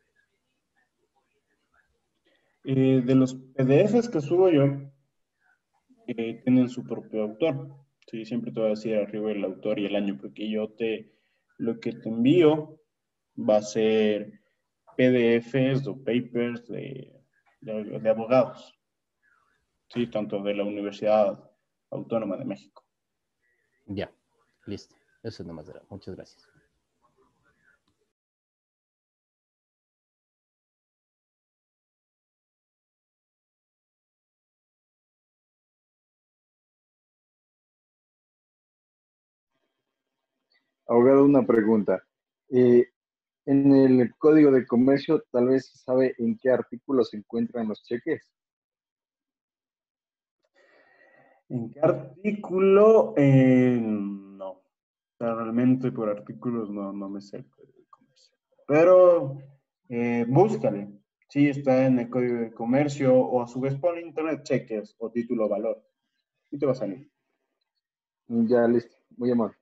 Eh, de los P D Efes que subo yo, eh, tienen su propio autor. Sí, siempre te voy a decir arriba el autor y el año, porque yo te, lo que te envío va a ser P D Fs o papers de, de, de abogados, sí, tanto de la Universidad Autónoma de México.
Ya, listo. Eso es nomás era. Muchas gracias.
Abogado, una pregunta. Eh, en el Código de Comercio, tal vez se sabe en qué artículos se encuentran los cheques.
¿En qué artículo? Eh, no. O sea, realmente por artículos no, no me sé el Código de Comercio. Pero eh, búscale. Sí, está en el Código de Comercio o a su vez pon en internet cheques o título valor. Y te va a salir.
Ya, listo. Muy amable.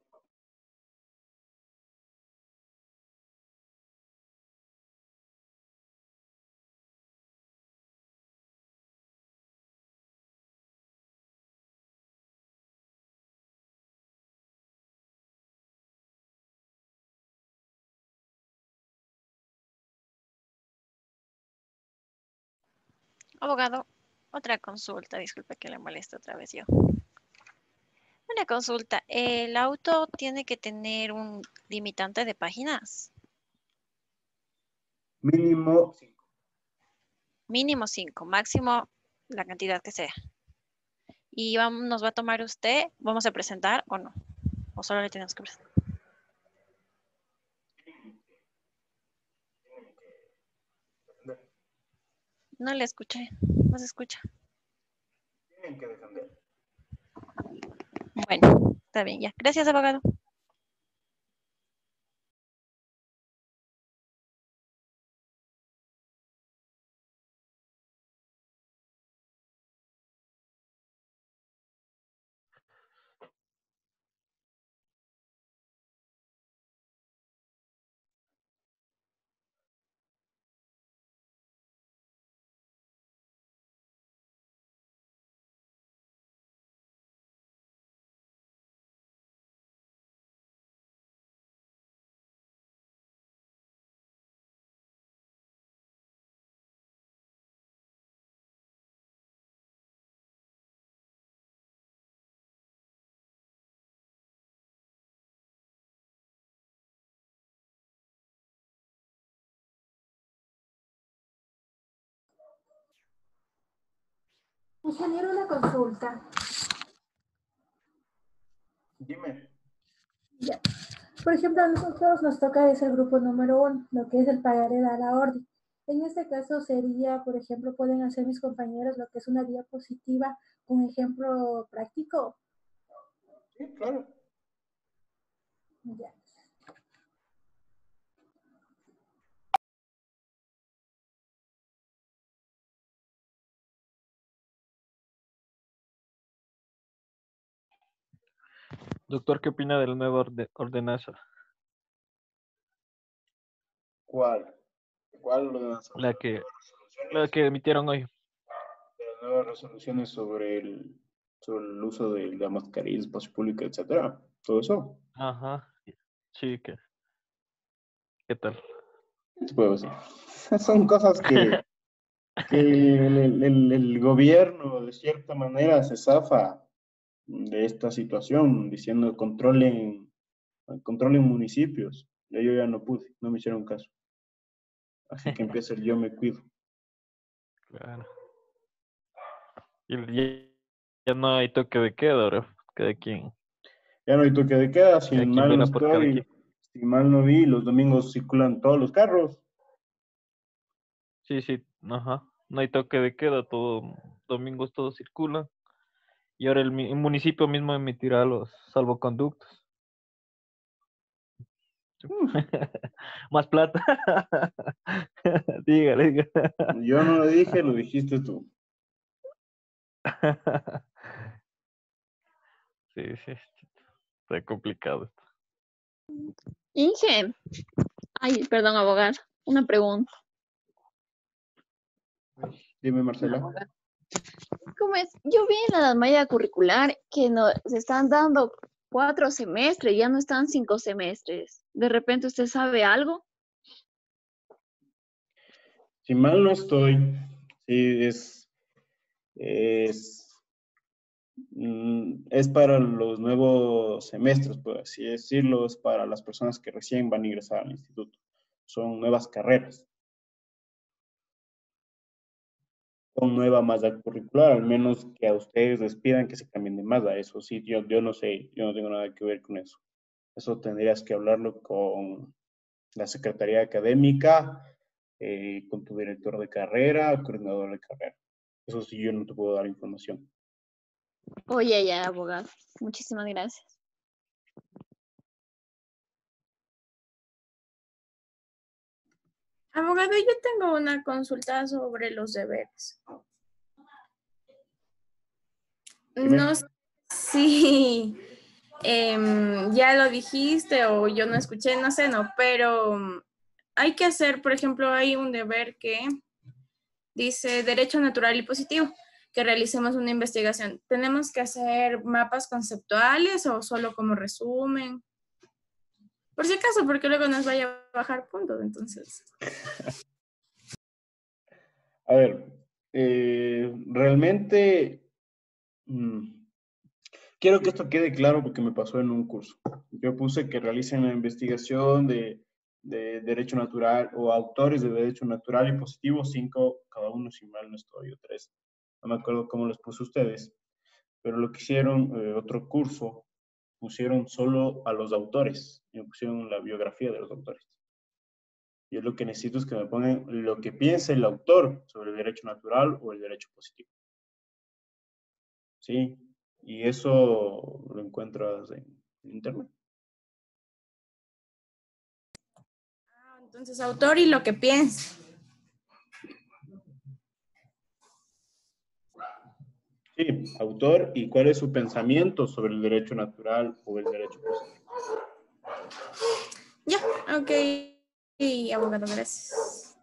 Abogado, otra consulta, disculpe que le moleste otra vez yo. Una consulta, ¿el auto tiene que tener un limitante de páginas?
Mínimo cinco.
Mínimo cinco, máximo la cantidad que sea. ¿Y vamos, nos va a tomar usted? ¿Vamos a presentar o no? ¿O solo le tenemos que presentar? No le escuché, no se escucha.
Tienen que defender.
Bueno, está bien ya. Gracias, abogado.
Ingeniero, una consulta.
Dime.
Ya. Por ejemplo, a nosotros nos toca es el grupo número uno, lo que es el pagaré de la orden. En este caso sería, por ejemplo, pueden hacer mis compañeros lo que es una diapositiva, un ejemplo práctico.
Sí, claro.
Ya.
Doctor, ¿qué opina de la nueva orde- ordenanza?
¿Cuál? ¿Cuál ordenanza?
La que, la que emitieron hoy.
De las nuevas resoluciones sobre el, sobre el uso de la mascarilla, espacio público, etcétera. Todo eso.
Ajá. Sí, ¿qué, qué tal?
¿Qué te puedo decir? Son cosas que, que el, el- el- el gobierno de cierta manera se zafa de esta situación diciendo controlen, controlen municipios. Ya yo ya no pude, no me hicieron caso. Así que empieza el yo me cuido.
Claro. Y ya, ya no hay toque de queda ahora. Cada quien,
Ya no hay toque de queda, si
cada quien
mal no
verá por cada quien.
estoy, si mal no vi, los domingos circulan todos los carros.
Sí, sí, ajá. No hay toque de queda, todo, domingos todo circula. Y ahora el, mi- el municipio mismo emitirá los salvoconductos. Más plata. Dígale, dígale.
Yo no lo dije, lo dijiste tú.
Sí, sí, está complicado esto.
Inge, ay, perdón, abogado, una pregunta.
Dime, Marcela.
Abogado. ¿Cómo es? Yo vi en la malla curricular que no, se están dando cuatro semestres, ya no están cinco semestres. ¿De repente usted sabe algo?
Si mal no estoy, sí, es, es, mm, es para los nuevos semestres, por así decirlo, es para las personas que recién van a ingresar al instituto. Son nuevas carreras, con nueva malla curricular, al menos que a ustedes les pidan que se cambien de malla. Eso sí, yo, yo no sé, yo no tengo nada que ver con eso. Eso tendrías que hablarlo con la Secretaría Académica, eh, con tu director de carrera, coordinador de carrera. Eso sí, yo no te puedo dar información.
Oye, ya, abogado. Muchísimas gracias.
Abogado, yo tengo una consulta sobre los deberes. No sé si em, ya lo dijiste o yo no escuché, no sé, no, pero mm, hay que hacer, por ejemplo, hay un deber que dice derecho natural y positivo, que realicemos una investigación. ¿Tenemos que hacer mapas conceptuales o solo como resumen? Por si acaso, porque luego nos vaya a bajar puntos, entonces.
A ver, eh, realmente mm, quiero que esto quede claro porque me pasó en un curso. Yo puse que realicen la investigación de, de derecho natural o autores de derecho natural y positivo, cinco cada uno, si mal no estoy, o tres. No me acuerdo cómo les puse a ustedes, pero lo que hicieron, eh, otro curso, pusieron solo a los autores, y me pusieron la biografía de los autores. Yo lo que necesito es que me pongan lo que piensa el autor sobre el derecho natural o el derecho positivo. ¿Sí? Y eso lo encuentras en internet.
Ah, entonces, autor y lo que piensa.
Sí, autor y cuál es su pensamiento sobre el derecho natural o el derecho positivo.
Ya, ok. Y abogado, gracias.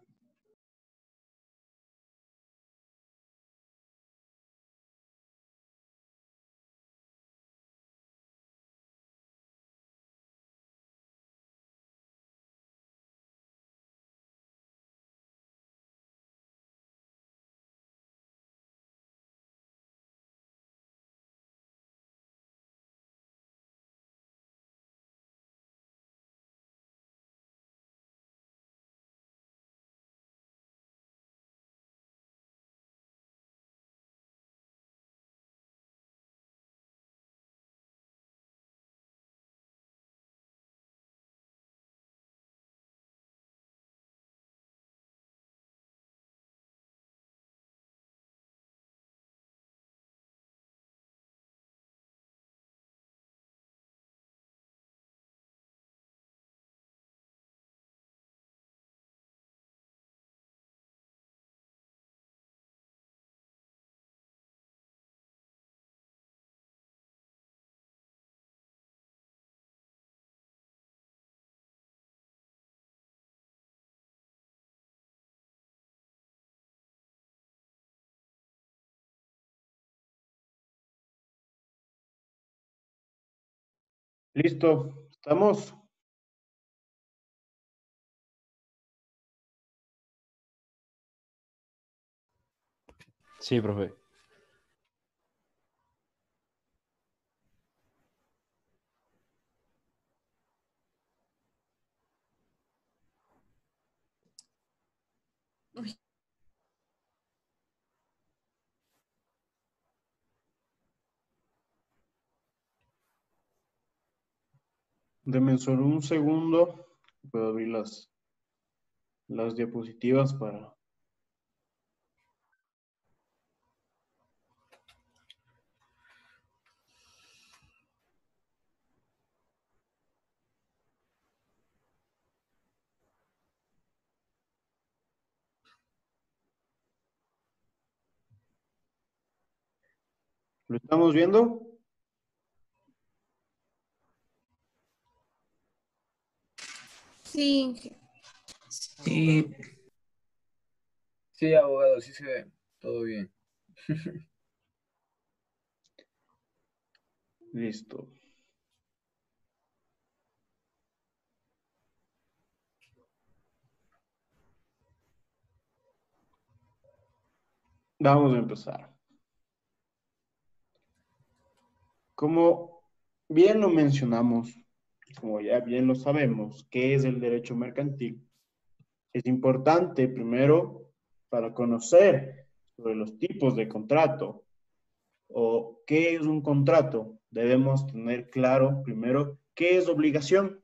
Listo, ¿estamos?
Sí, profe.
Uy.
Denme solo un segundo. Puedo abrir las, las diapositivas para... ¿Lo estamos viendo?
Sí.
Sí, sí, abogado, sí se ve. Todo bien.
Listo. Vamos a empezar. Como bien lo mencionamos, como ya bien lo sabemos, ¿qué es el derecho mercantil? Es importante primero para conocer sobre los tipos de contrato o qué es un contrato. Debemos tener claro primero qué es obligación.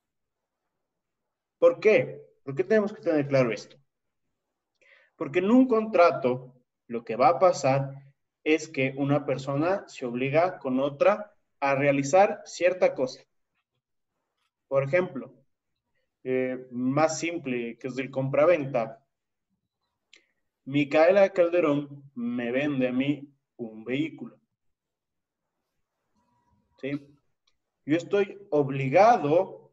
¿Por qué? ¿Por qué tenemos que tener claro esto? Porque en un contrato lo que va a pasar es que una persona se obliga con otra a realizar cierta cosa. Por ejemplo, eh, más simple que es el compraventa. Micaela Calderón me vende a mí un vehículo. ¿Sí? Yo estoy obligado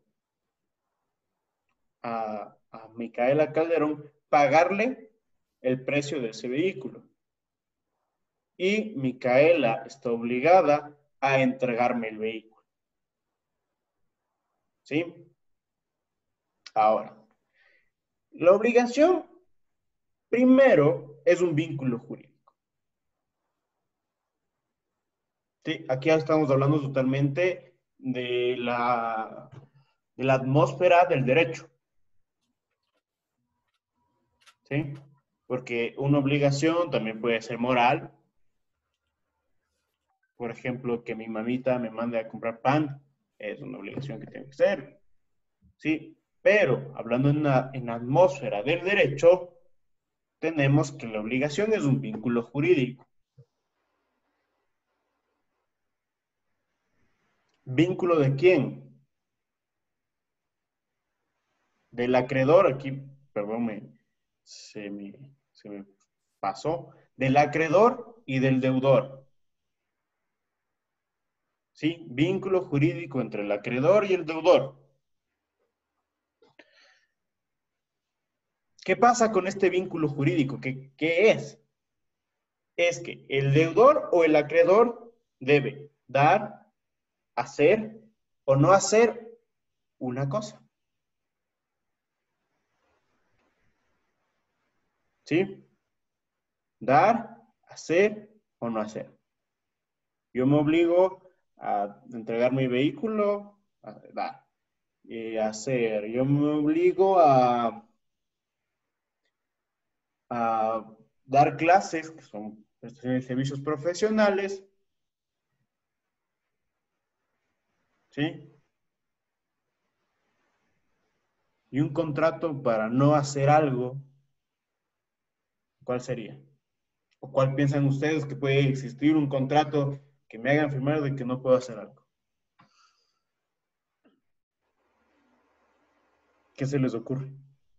a, a Micaela Calderón pagarle el precio de ese vehículo. Y Micaela está obligada a entregarme el vehículo. ¿Sí? Ahora, la obligación primero es un vínculo jurídico. ¿Sí? Aquí estamos hablando totalmente de la, de la atmósfera del derecho. ¿Sí? Porque una obligación también puede ser moral. Por ejemplo, que mi mamita me mande a comprar pan, es una obligación que tiene que ser. ¿Sí? Pero, hablando en la, en la atmósfera del derecho, tenemos que la obligación es un vínculo jurídico. ¿Vínculo de quién? Del acreedor, aquí, perdón, me, se, me, se me pasó. Del acreedor y del deudor. ¿Sí? Vínculo jurídico entre el acreedor y el deudor. ¿Qué pasa con este vínculo jurídico? ¿Qué, qué es? Es que el deudor o el acreedor debe dar, hacer o no hacer una cosa. ¿Sí? Dar, hacer o no hacer. Yo me obligo a entregar mi vehículo, a dar. Y hacer. Yo me obligo a, a dar clases, que son prestaciones de servicios profesionales. ¿Sí? Y un contrato para no hacer algo, ¿cuál sería? ¿O cuál piensan ustedes que puede existir un contrato que me hagan firmar de que no puedo hacer algo? ¿Qué se les ocurre?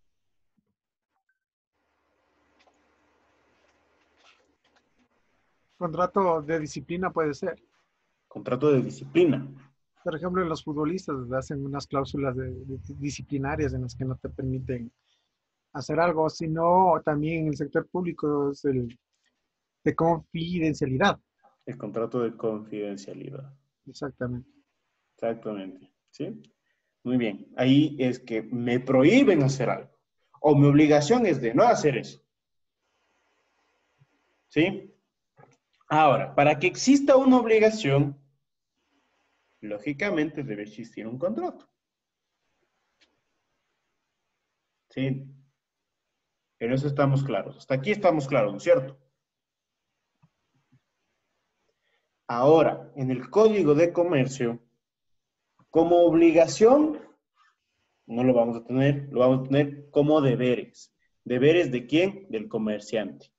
Contrato de disciplina puede ser.
Contrato de disciplina.
Por ejemplo, los futbolistas hacen unas cláusulas de, de disciplinarias en las que no te permiten hacer algo, sino también en el sector público es el de confidencialidad.
El contrato de confidencialidad.
Exactamente.
Exactamente. ¿Sí? Muy bien. Ahí es que me prohíben hacer algo. O mi obligación es de no hacer eso. ¿Sí? Ahora, para que exista una obligación, lógicamente debe existir un contrato. ¿Sí? En eso estamos claros. Hasta aquí estamos claros, ¿no es cierto? Ahora, en el Código de Comercio, como obligación, no lo vamos a tener, lo vamos a tener como deberes. ¿Deberes de quién? Del comerciante.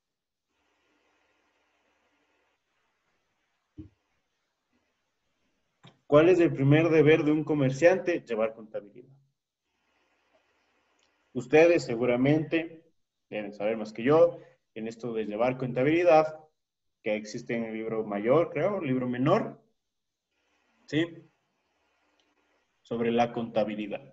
¿Cuál es el primer deber de un comerciante? Llevar contabilidad. Ustedes seguramente deben saber más que yo en esto de llevar contabilidad, que existe en el libro mayor, creo, libro menor, ¿sí? Sobre la contabilidad.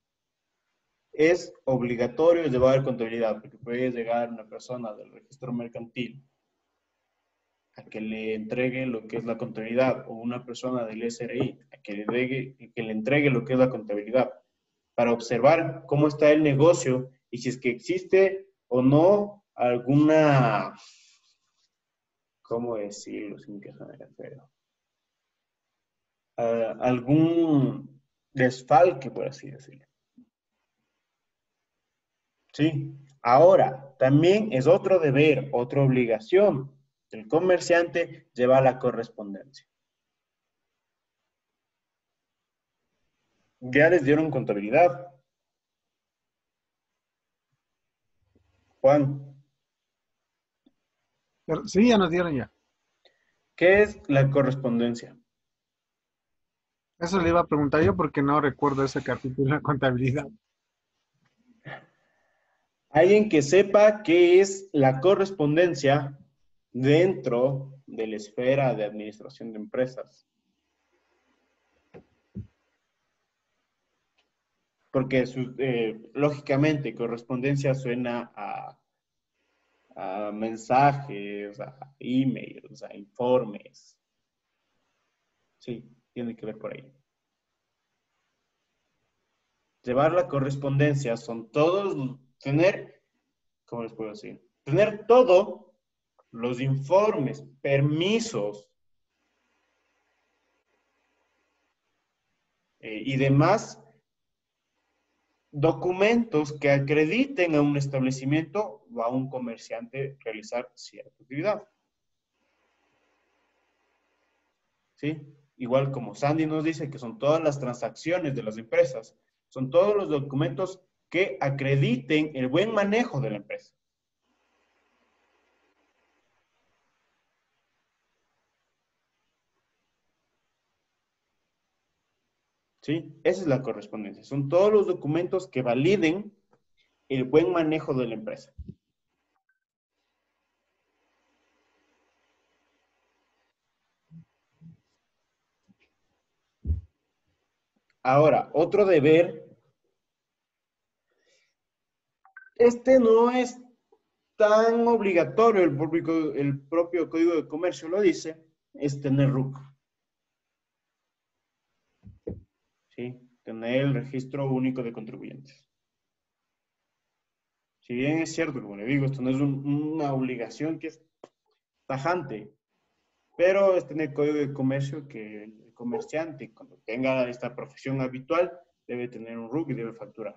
Es obligatorio llevar contabilidad, porque puede llegar una persona del registro mercantil a que le entregue lo que es la contabilidad, o una persona del S R I a que le, entregue, que le entregue lo que es la contabilidad, para observar cómo está el negocio y si es que existe o no alguna, ¿cómo decirlo sin que suene feo? Uh, algún desfalque, por así decirlo. Sí. Ahora, también es otro deber, otra obligación del comerciante llevar la correspondencia. Ya les dieron contabilidad. Juan.
Pero, sí, ya nos dieron ya.
¿Qué es la correspondencia?
Eso le iba a preguntar yo porque no recuerdo ese capítulo de la contabilidad.
Alguien que sepa qué es la correspondencia dentro de la esfera de administración de empresas. Porque eh, lógicamente correspondencia suena a, a mensajes, a emails, a informes. Sí, tiene que ver por ahí. Llevar la correspondencia son todos, tener, ¿cómo les puedo decir? Tener todos los informes, permisos eh, y demás documentos que acrediten a un establecimiento o a un comerciante realizar cierta actividad. ¿Sí? Igual como Sandy nos dice que son todas las transacciones de las empresas, son todos los documentos que acrediten el buen manejo de la empresa. ¿Sí? Esa es la correspondencia. Son todos los documentos que validen el buen manejo de la empresa. Ahora, otro deber. Este no es tan obligatorio, el propio, el propio Código de Comercio lo dice, es tener R U C. ¿Sí? Tener el Registro Único de Contribuyentes. Si bien es cierto, como le digo, esto no es un, una obligación que es tajante, pero es tener Código de Comercio que el comerciante, cuando tenga esta profesión habitual, debe tener un R U C y debe facturar.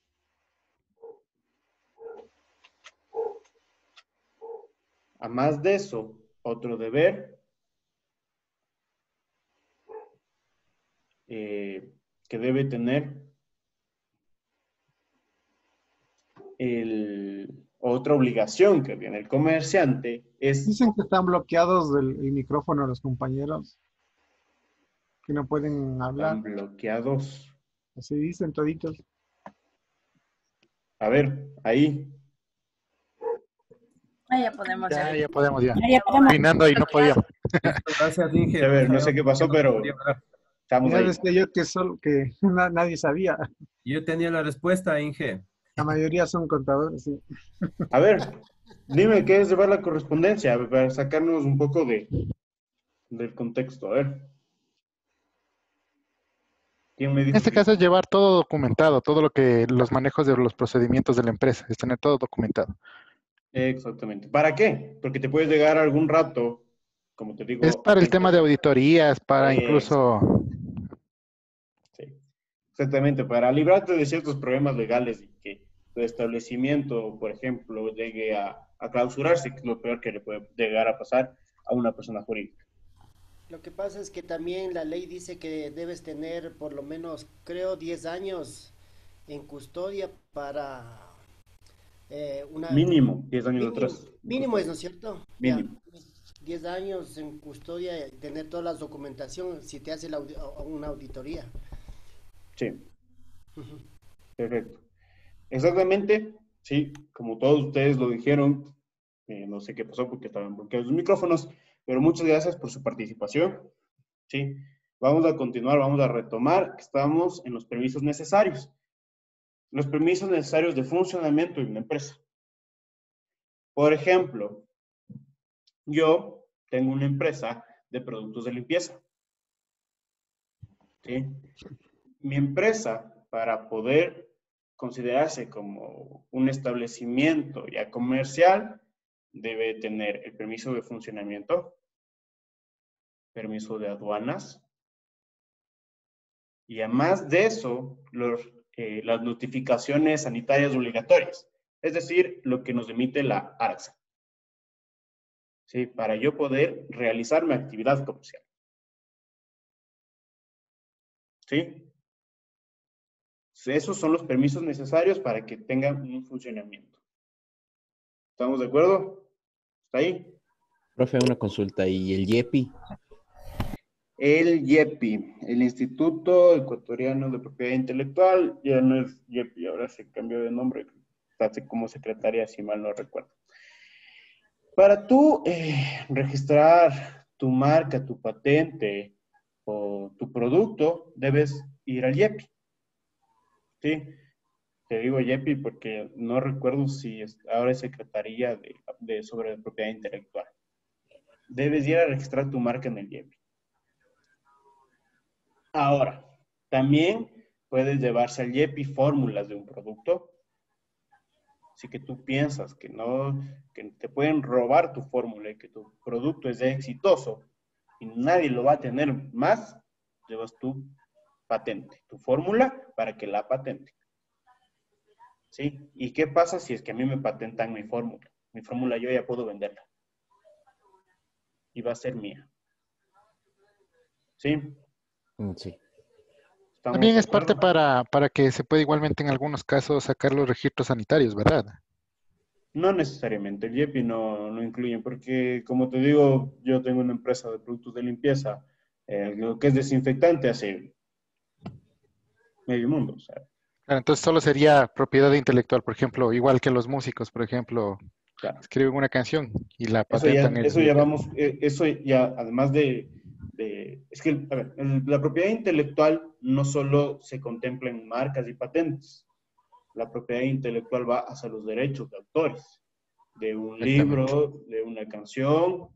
A más de eso, otro deber eh, que debe tener el, otra obligación que tiene el comerciante es...
Dicen que están bloqueados del el micrófono de los compañeros, que no pueden hablar.
Están bloqueados.
Así dicen toditos.
A ver, ahí.
Ah, ya podemos.
Ya, ya podemos, ya.
Ya, ya podemos.
Opinando y no podíamos.
Gracias, Inge.
A ver, no sé qué pasó, pero estamos
Ya
ahí.
decía yo que, solo, que na- nadie sabía.
Yo tenía la respuesta, Inge.
La mayoría son contadores, sí.
A ver, dime qué es llevar la correspondencia, para sacarnos un poco de, del contexto. A ver. ¿Quién me
En
dijo
este
que-
caso es llevar todo documentado, todo lo que, los manejos de los procedimientos de la empresa, es tener todo documentado.
Exactamente. ¿Para qué? Porque te puedes llegar algún rato, como te digo...
Es para el
en-
tema de auditorías, para
Eso.
incluso...
Exactamente, para librarte de ciertos problemas legales y que tu establecimiento, por ejemplo, llegue a, a clausurarse, que es lo peor que le puede llegar a pasar a una persona jurídica.
Lo que pasa es que también la ley dice que debes tener por lo menos, creo, diez años en custodia para eh, una...
Mínimo, diez años
mínimo,
atrás.
Mínimo es, ¿no es cierto?
Mínimo.
Ya, diez años en custodia, tener todas las documentaciones si te hace la audi- una auditoría.
Sí. Perfecto. Exactamente, sí, como todos ustedes lo dijeron, eh, no sé qué pasó porque estaban bloqueados los micrófonos, pero muchas gracias por su participación. Sí, vamos a continuar, vamos a retomar que estamos en los permisos necesarios. Los permisos necesarios de funcionamiento de una empresa. Por ejemplo, yo tengo una empresa de productos de limpieza. ¿Sí? Mi empresa, para poder considerarse como un establecimiento ya comercial, debe tener el permiso de funcionamiento, permiso de aduanas, y además de eso, los, eh, las notificaciones sanitarias obligatorias, es decir, lo que nos emite la ARAXA. ¿Sí? Para yo poder realizar mi actividad comercial. ¿Sí? Esos son los permisos necesarios para que tengan un funcionamiento. ¿Estamos de acuerdo? ¿Está ahí?
Profe, una consulta. ¿Y el YEPI?
El YEPI, el Instituto Ecuatoriano de Propiedad Intelectual, ya no es YEPI, ahora se cambió de nombre, hace como secretaria, si mal no recuerdo. Para tú eh, registrar tu marca, tu patente o tu producto, debes ir al YEPI. ¿Sí? Te digo YEPI porque no recuerdo si es, ahora es Secretaría de, de sobre Propiedad Intelectual. Debes ir a registrar tu marca en el YEPI. Ahora, también puedes llevarse al YEPI fórmulas de un producto. Así que tú piensas que no, que te pueden robar tu fórmula y que tu producto es exitoso y nadie lo va a tener más, llevas tu patente, tu fórmula para que la patente. ¿Sí? ¿Y qué pasa si es que a mí me patentan mi fórmula? Mi fórmula yo ya puedo venderla. Y va a ser mía. ¿Sí?
Sí.
También es parte para, para que se pueda igualmente en algunos casos sacar los registros sanitarios, ¿verdad?
No necesariamente, el YEPI no, no incluye, porque como te digo, yo tengo una empresa de productos de limpieza, eh, lo que es desinfectante hace medio mundo. O sea.
Claro, entonces solo sería propiedad intelectual, por ejemplo, igual que los músicos, por ejemplo,
claro.
Escriben una canción y la
Eso ya,
patentan.
eso ya vamos, eh, eso ya, además de, de es que, a ver, en la propiedad intelectual no solo se contempla en marcas y patentes. La propiedad intelectual va hacia los derechos de autores, de un libro, de una canción.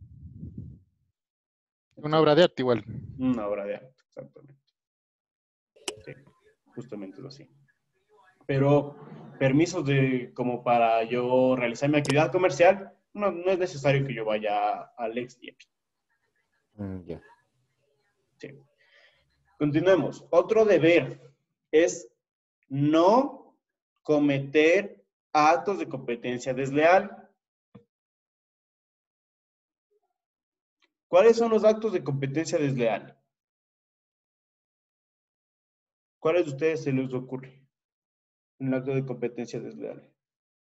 Una obra de arte igual.
Una obra de arte, exactamente. Sí, justamente es así. Pero permisos de, como para yo realizar mi actividad comercial, no, no es necesario que yo vaya al ex YEPI.
Mm, yeah.
Sí. Continuemos. Otro deber es no cometer actos de competencia desleal. ¿Cuáles son los actos de competencia desleal? ¿Cuáles de ustedes se les ocurre un acto de competencia desleal?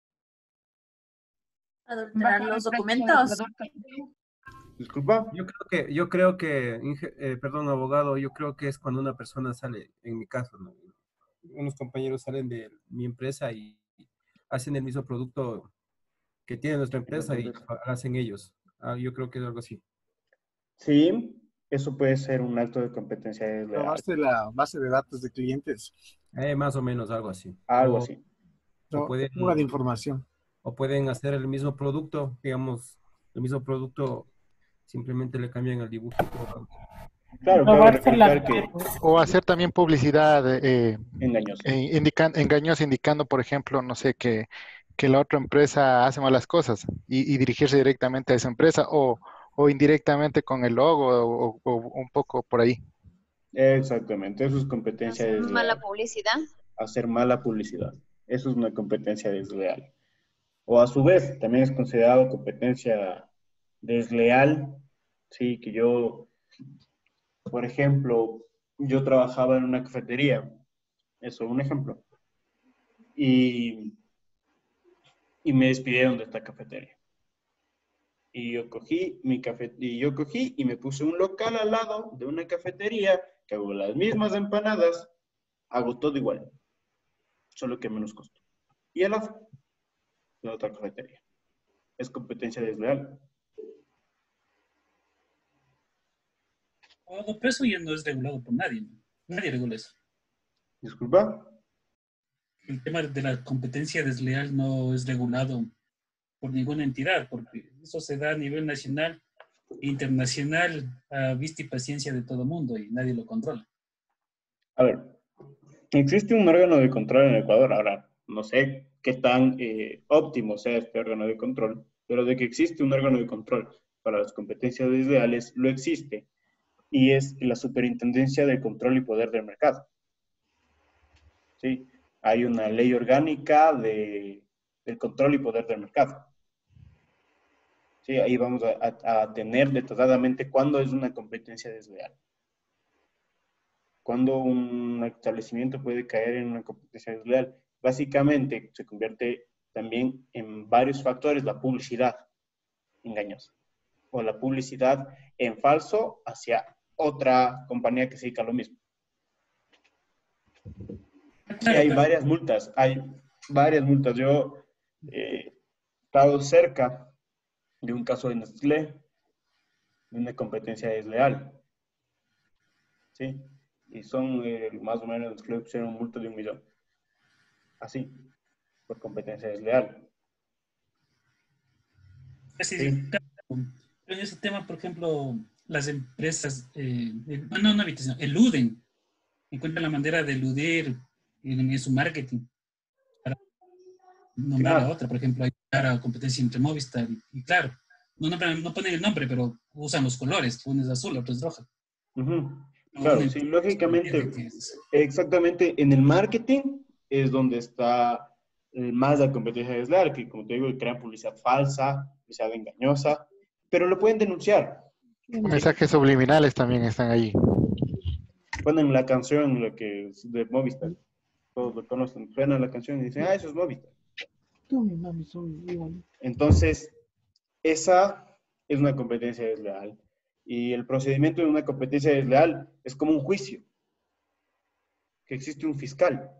Adulterar los documentos.
Disculpa.
Yo creo que, yo creo que, eh, perdón, abogado, yo creo que es cuando una persona sale, en mi caso, ¿no? Unos compañeros salen de mi empresa y hacen el mismo producto que tiene nuestra empresa y hacen ellos. Ah, yo creo que es algo así.
Sí, eso puede ser un acto de competencia desleal.
Robarse la base de datos de clientes.
Eh, más o menos algo así.
Algo
o,
así.
O pueden,
fuga de información.
O pueden hacer el mismo producto, digamos, el mismo producto, simplemente le cambian el dibujito.
Claro, claro que...
O hacer también publicidad eh,
engañosa.
Eh, indican, engañosa, indicando, por ejemplo, no sé, que, que la otra empresa hace malas cosas y, y dirigirse directamente a esa empresa o, o indirectamente con el logo o, o un poco por ahí.
Exactamente, eso es competencia
¿Hacer
desleal.
mala publicidad?
Hacer mala publicidad. Eso es una competencia desleal. O a su vez, también es considerado competencia desleal, sí, que yo, por ejemplo, yo trabajaba en una cafetería, eso, un ejemplo, y, y me despidieron de esta cafetería. Y yo cogí mi café, y yo cogí y me puse un local al lado de una cafetería que hago las mismas empanadas, hago todo igual, solo que menos costo. Y al lado de otra cafetería. Es competencia desleal.
Oh, pero eso ya no es regulado por nadie. Nadie regula eso.
¿Disculpa?
El tema de la competencia desleal no es regulado por ninguna entidad, porque eso se da a nivel nacional internacional a vista y paciencia de todo mundo y nadie lo controla.
A ver, existe un órgano de control en Ecuador. Ahora, no sé qué tan eh, óptimo sea este órgano de control, pero de que existe un órgano de control para las competencias desleales, lo existe. Y es la Superintendencia de Control y Poder del Mercado. ¿Sí? Hay una ley orgánica de, del control y poder del mercado. ¿Sí? Ahí vamos a, a, a tener detalladamente cuándo es una competencia desleal. Cuándo un establecimiento puede caer en una competencia desleal. Básicamente se convierte también en varios factores la publicidad engañosa o la publicidad en falso hacia otra compañía que se dedica a lo mismo. Sí, hay varias multas, hay varias multas. Yo eh, he estado cerca de un caso de Nestlé, de una competencia desleal. ¿Sí? Y son eh, más o menos, Nestlé pusieron multa de un millón. Así, por competencia desleal.
Sí. En ese tema, por ejemplo, las empresas, eh, no, no, no, eluden, encuentran la manera de eludir en, en su marketing. Para nombrar claro. a otra, por ejemplo, hay una competencia entre Movistar y, y claro, no, nombran, no ponen el nombre, pero usan los colores, uno es azul, otro es roja.
Uh-huh. Claro, sí, lógicamente, exactamente en el marketing es donde está más la competencia desleal, que como te digo, crean publicidad falsa, publicidad engañosa, pero lo pueden denunciar.
Mensajes subliminales también están ahí.
Ponen la canción lo que es de Movistar, todos lo conocen, suena la canción y dicen, ah, eso es Movistar. Entonces, esa es una competencia desleal. Y el procedimiento de una competencia desleal es como un juicio, que existe un fiscal.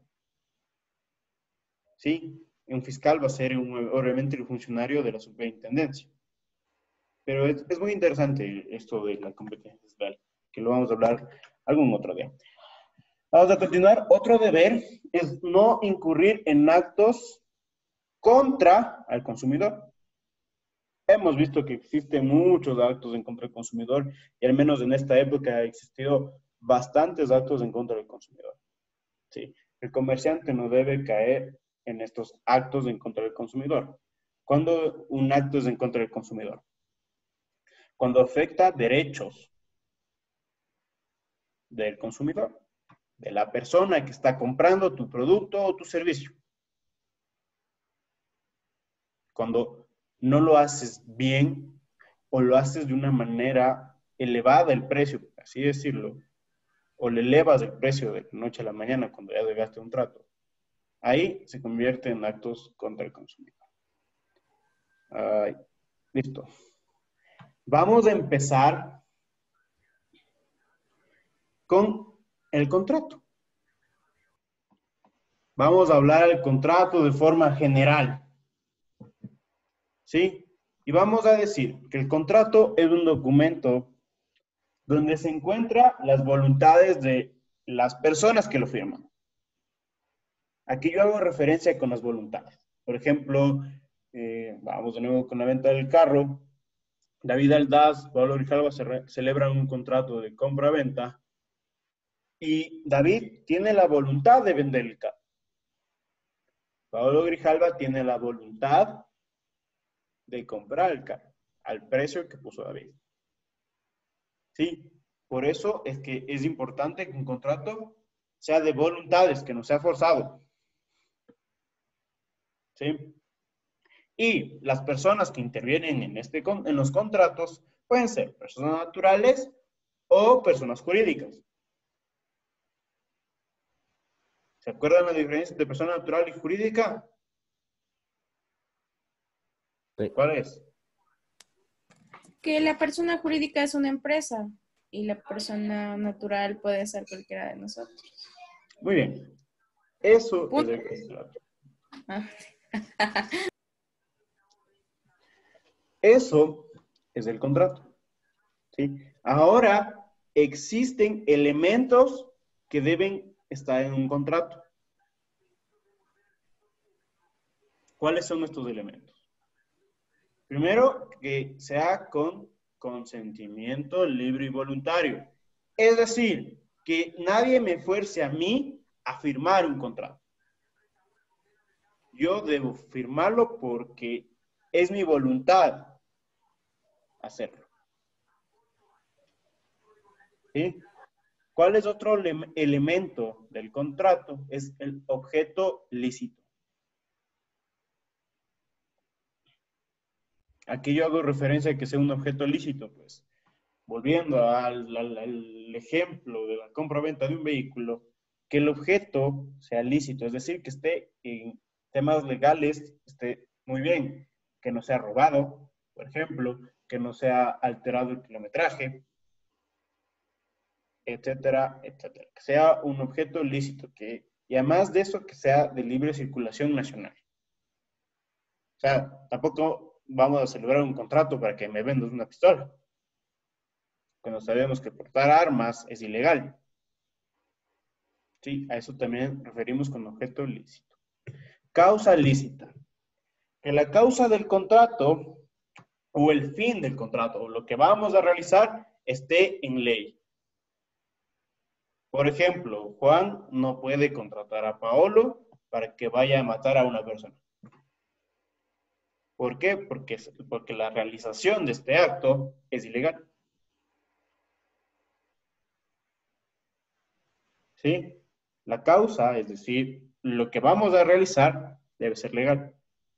¿Sí? Un fiscal va a ser un, obviamente el funcionario de la superintendencia. Pero es, es muy interesante esto de la competencia desleal, que lo vamos a hablar algún otro día. Vamos a continuar. Otro deber es no incurrir en actos contra el consumidor. Hemos visto que existen muchos actos en contra del consumidor y al menos en esta época ha existido bastantes actos en contra del consumidor. ¿Sí? El comerciante no debe caer en estos actos en contra del consumidor. ¿Cuándo un acto es en contra del consumidor? Cuando afecta derechos del consumidor, de la persona que está comprando tu producto o tu servicio. Cuando no lo haces bien o lo haces de una manera elevada el precio, por así decirlo, o le elevas el precio de la noche a la mañana cuando ya llegaste a un trato, ahí se convierte en actos contra el consumidor. Ay, listo. Vamos a empezar con el contrato. Vamos a hablar del contrato de forma general. ¿Sí? Y vamos a decir que el contrato es un documento donde se encuentran las voluntades de las personas que lo firman. Aquí yo hago referencia con las voluntades. Por ejemplo, eh, vamos de nuevo con la venta del carro. David Aldaz, Pablo Grijalva celebran un contrato de compra-venta y David tiene la voluntad de vender el carro. Pablo Grijalva tiene la voluntad de comprar el carro al precio que puso David. ¿Sí? Por eso es que es importante que un contrato sea de voluntades, que no sea forzado. ¿Sí? Y las personas que intervienen en, este, en los contratos pueden ser personas naturales o personas jurídicas. ¿Se acuerdan la diferencia entre persona natural y jurídica?
Sí.
¿Cuál es?
Que la persona jurídica es una empresa y la persona natural puede ser cualquiera de nosotros.
Muy bien. Eso Punto. Es el contrato. Ah. Eso es el contrato. ¿Sí? Ahora existen elementos que deben estar en un contrato. ¿Cuáles son estos elementos? Primero, que sea con consentimiento libre y voluntario. Es decir, que nadie me fuerce a mí a firmar un contrato. Yo debo firmarlo porque es mi voluntad hacerlo. ¿Sí? ¿Cuál es otro ele- elemento del contrato? Es el objeto lícito. Aquí yo hago referencia a que sea un objeto lícito, pues. Volviendo al, al- al ejemplo de la compra-venta de un vehículo, que el objeto sea lícito, es decir, que esté en temas legales, esté muy bien, que no sea robado, por ejemplo, que no sea alterado el kilometraje, etcétera, etcétera. Que sea un objeto lícito, que, y además de eso, que sea de libre circulación nacional. O sea, tampoco vamos a celebrar un contrato para que me vendas una pistola, cuando sabemos que portar armas es ilegal. Sí, a eso también referimos con objeto lícito. Causa lícita. Que la causa del contrato o el fin del contrato o lo que vamos a realizar esté en ley. Por ejemplo, Juan no puede contratar a Paolo para que vaya a matar a una persona. ¿Por qué? Porque, porque la realización de este acto es ilegal. ¿Sí? La causa, es decir, lo que vamos a realizar debe ser legal.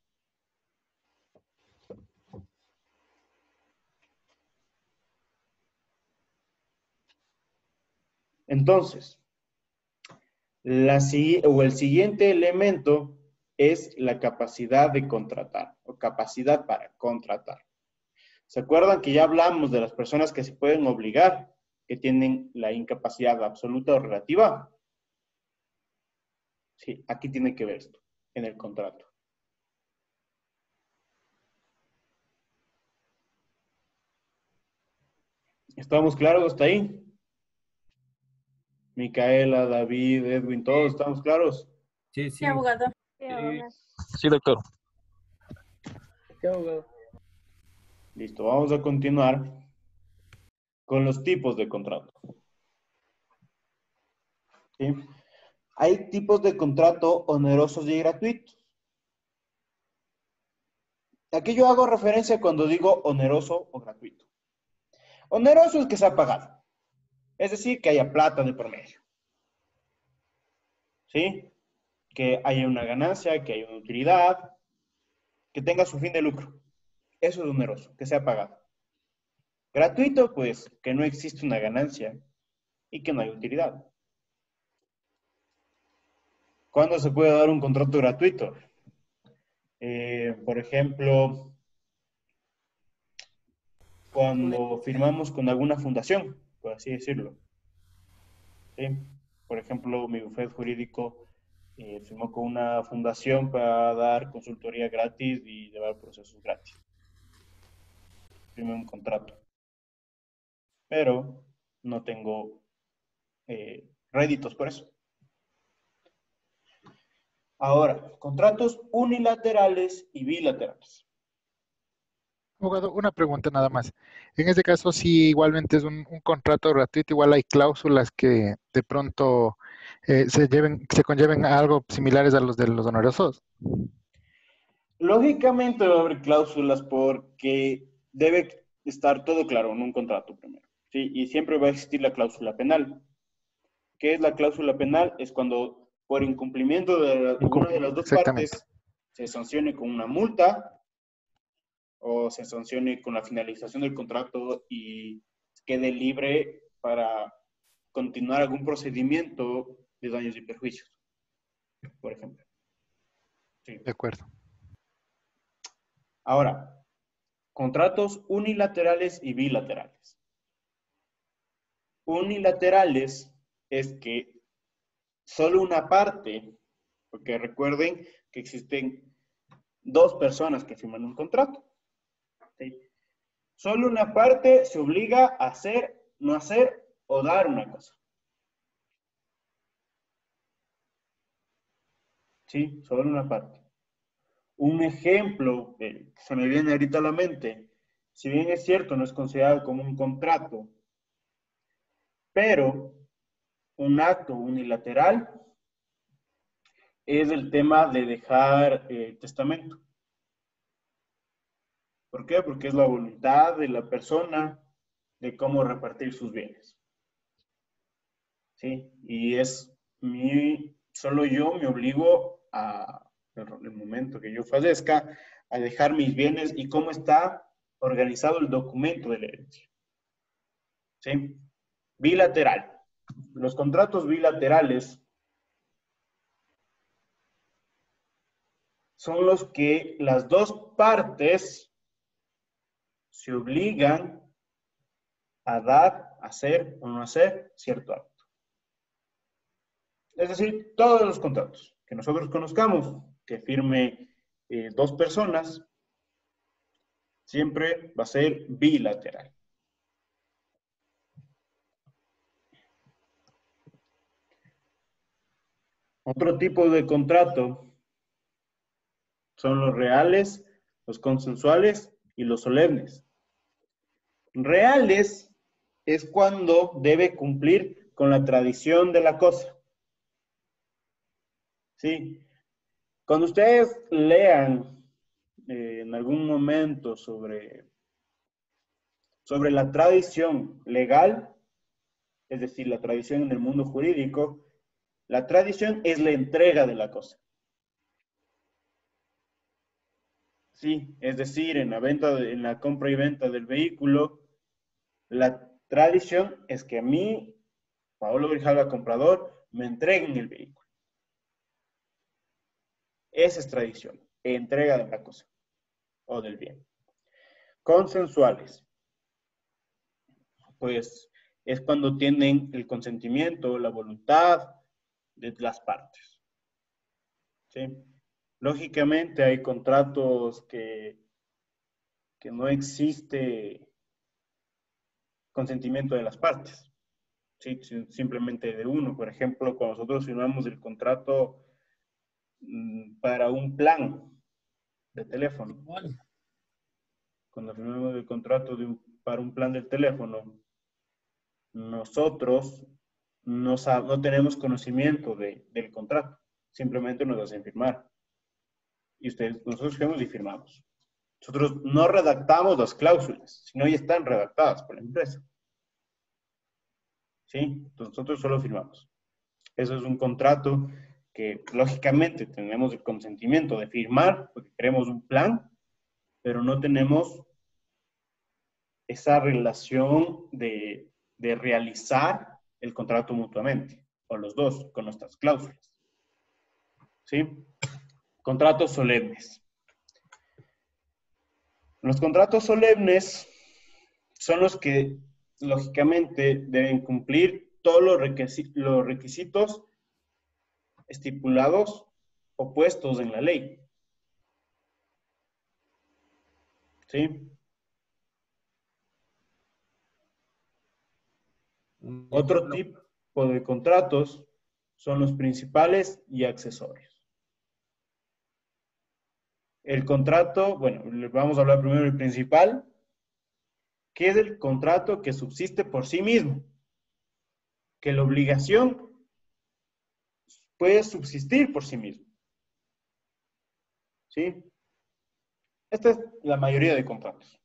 Entonces, la, o el siguiente elemento es la capacidad de contratar o capacidad para contratar. ¿Se acuerdan que ya hablamos de las personas que se pueden obligar, que tienen la incapacidad absoluta o relativa? Sí, aquí tiene que ver esto, en el contrato. ¿Estamos claros hasta ahí? Micaela, David, Edwin, ¿todos estamos claros?
Sí,
Sí, abogado.
Sí, abogado.
Sí, doctor.
Sí, abogado.
Listo, vamos a continuar con los tipos de contrato. ¿Sí? Hay tipos de contrato onerosos y gratuitos. Aquí yo hago referencia cuando digo oneroso o gratuito. Oneroso es que se ha pagado. Es decir, que haya plata de por medio. ¿Sí? Que haya una ganancia, que haya una utilidad, que tenga su fin de lucro. Eso es oneroso, que se ha pagado. Gratuito, pues, que no existe una ganancia y que no hay utilidad. ¿Cuándo se puede dar un contrato gratuito? Eh, por ejemplo, cuando firmamos con alguna fundación, por así decirlo. ¿Sí? Por ejemplo, mi bufete jurídico eh, firmó con una fundación para dar consultoría gratis y llevar procesos gratis. Firmé un contrato. Pero no tengo eh, réditos por eso. Ahora, contratos unilaterales y bilaterales.
Abogado, una pregunta nada más. En este caso, si igualmente es un, un contrato gratuito, igual hay cláusulas que de pronto eh, se lleven, se conlleven a algo similares a los de los onerosos.
Lógicamente va a haber cláusulas porque debe estar todo claro en un contrato primero. ¿Sí? Y siempre va a existir la cláusula penal. ¿Qué es la cláusula penal? Es cuando por incumplimiento de, la, de una de las dos partes se sancione con una multa o se sancione con la finalización del contrato y quede libre para continuar algún procedimiento de daños y perjuicios, por ejemplo. Sí.
De acuerdo.
Ahora, contratos unilaterales y bilaterales. Unilaterales es que solo una parte, porque recuerden que existen dos personas que firman un contrato. ¿Sí? Solo una parte se obliga a hacer, no hacer o dar una cosa. ¿Sí? Solo una parte. Un ejemplo que se me viene ahorita a la mente si bien es cierto, no es considerado como un contrato, pero un acto unilateral es el tema de dejar eh, testamento. ¿Por qué? Porque es la voluntad de la persona de cómo repartir sus bienes. ¿Sí? Y es mi, solo yo me obligo a, en el momento que yo fallezca, a dejar mis bienes y cómo está organizado el documento de la herencia. ¿Sí? Bilateral. Los contratos bilaterales son los que las dos partes se obligan a dar, hacer o no hacer cierto acto. Es decir, todos los contratos que nosotros conozcamos, que firme eh, dos personas, siempre va a ser bilateral. Otro tipo de contrato son los reales, los consensuales y los solemnes. Reales es cuando debe cumplir con la tradición de la cosa. ¿Sí? Cuando ustedes lean eh, en algún momento sobre, sobre la tradición legal, es decir, la tradición en el mundo jurídico, la tradición es la entrega de la cosa. Sí, es decir, en la venta, de, en la compra y venta del vehículo, la tradición es que a mí, Paolo Grijalva, comprador, me entreguen el vehículo. Esa es tradición, entrega de la cosa o del bien. Consensuales. Pues es cuando tienen el consentimiento, la voluntad de las partes. ¿Sí? Lógicamente hay contratos que, que no existe consentimiento de las partes. ¿Sí? Simplemente de uno. Por ejemplo, cuando nosotros firmamos el contrato para un plan de teléfono. Cuando firmamos el contrato de un, para un plan del teléfono, nosotros no, no tenemos conocimiento de, del contrato. Simplemente nos hacen firmar. Y ustedes, nosotros firmamos y firmamos. Nosotros no redactamos las cláusulas, sino ya están redactadas por la empresa. ¿Sí? Entonces nosotros solo firmamos. Eso es un contrato que lógicamente tenemos el consentimiento de firmar porque queremos un plan, pero no tenemos esa relación de, de realizar el contrato mutuamente, o los dos, con nuestras cláusulas. ¿Sí? Contratos solemnes. Los contratos solemnes son los que lógicamente deben cumplir todos los requisitos, los requisitos estipulados o puestos en la ley. ¿Sí? Otro tipo de contratos son los principales y accesorios. El contrato, bueno, vamos a hablar primero del principal, que es el contrato que subsiste por sí mismo, que la obligación puede subsistir por sí mismo. ¿Sí? Esta es la mayoría de contratos.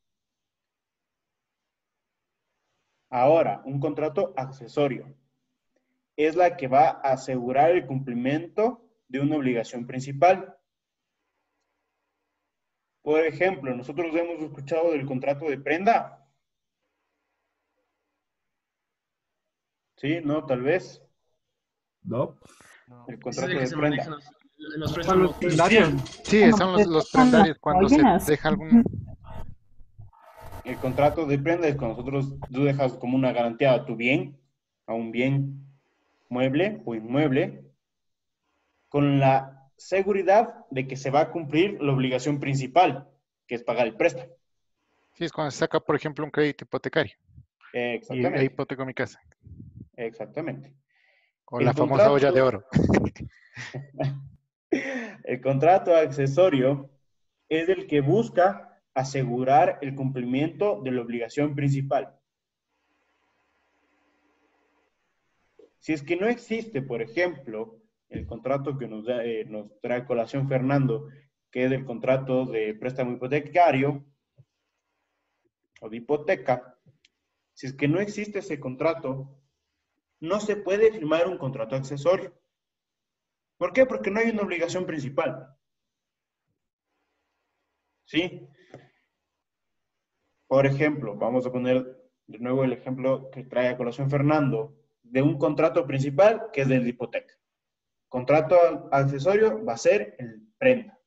Ahora, un contrato accesorio es la que va a asegurar el cumplimiento de una obligación principal. Por ejemplo, nosotros hemos escuchado del contrato de prenda. ¿Sí? ¿No? Tal vez.
No.
El contrato de prenda.
Los préstamos.
Sí, son los, los prendarios cuando se deja algún...
El contrato de prenda es cuando nosotros, tú dejas como una garantía a tu bien, a un bien mueble o inmueble, con la seguridad de que se va a cumplir la obligación principal, que es pagar el préstamo.
Sí, es cuando se saca, por ejemplo, un crédito hipotecario.
Exactamente.
Y hipoteco mi casa.
Exactamente.
O la famosa olla de oro.
El contrato accesorio es el que busca asegurar el cumplimiento de la obligación principal. Si es que no existe, por ejemplo, el contrato que nos, da, eh, nos trae a colación Fernando, que es el contrato de préstamo hipotecario o de hipoteca, si es que no existe ese contrato, no se puede firmar un contrato accesorio. ¿Por qué? Porque no hay una obligación principal. ¿Sí? Por ejemplo, vamos a poner de nuevo el ejemplo que trae a colación Fernando, de un contrato principal que es el de hipoteca. Contrato accesorio va a ser el prenda.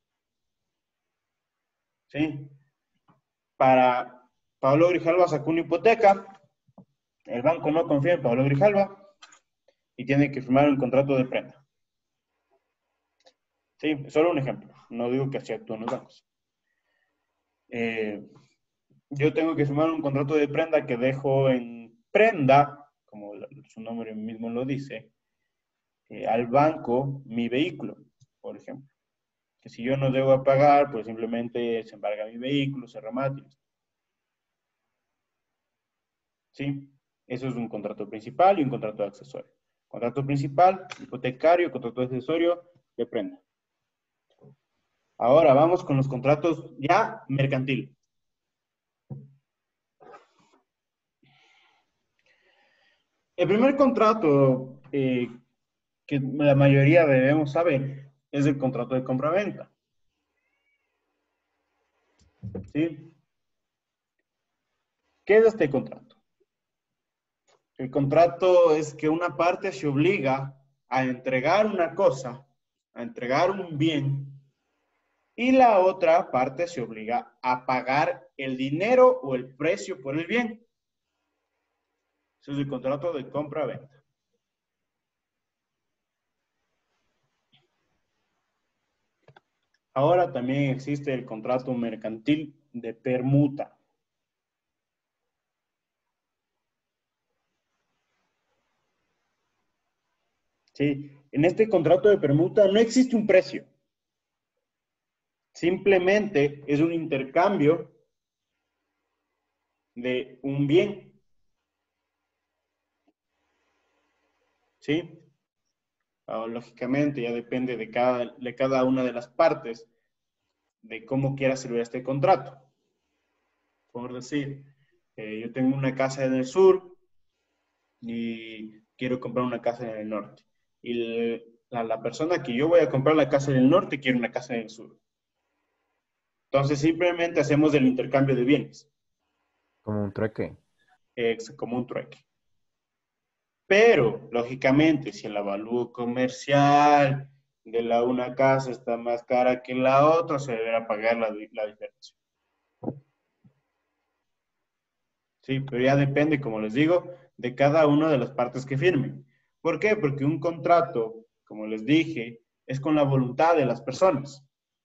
¿Sí? Para Pablo Grijalva sacó una hipoteca, el banco no confía en Pablo Grijalva y tiene que firmar un contrato de prenda. Sí, solo un ejemplo. No digo que así actúen los bancos. Eh, yo tengo que firmar un contrato de prenda que dejo en prenda, como su nombre mismo lo dice, eh, al banco mi vehículo, por ejemplo. Que si yo no debo pagar, pues simplemente se embarga mi vehículo, se remate. ¿Sí? Eso es un contrato principal y un contrato accesorio. Contrato principal, hipotecario, contrato accesorio, de prenda. Ahora vamos con los contratos ya mercantiles. El primer contrato eh, que la mayoría debemos saber es el contrato de compraventa. ¿Sí? ¿Qué es este contrato? El contrato es que una parte se obliga a entregar una cosa, a entregar un bien, y la otra parte se obliga a pagar el dinero o el precio por el bien. Ese es el contrato de compra-venta. Ahora también existe el contrato mercantil de permuta. Sí, en este contrato de permuta no existe un precio. Simplemente es un intercambio de un bien. ¿Sí? Uh, lógicamente ya depende de cada, de cada una de las partes de cómo quiera servir este contrato. Por decir, eh, yo tengo una casa en el sur y quiero comprar una casa en el norte. Y el, la, la persona que yo voy a comprar la casa en el norte quiere una casa en el sur. Entonces simplemente hacemos el intercambio de bienes.
Como un trueque.
Es como un trueque. Pero, lógicamente, si el avalúo comercial de la una casa está más cara que la otra, se deberá pagar la, la diferencia. Sí, pero ya depende, como les digo, de cada una de las partes que firmen. ¿Por qué? Porque un contrato, como les dije, es con la voluntad de las personas.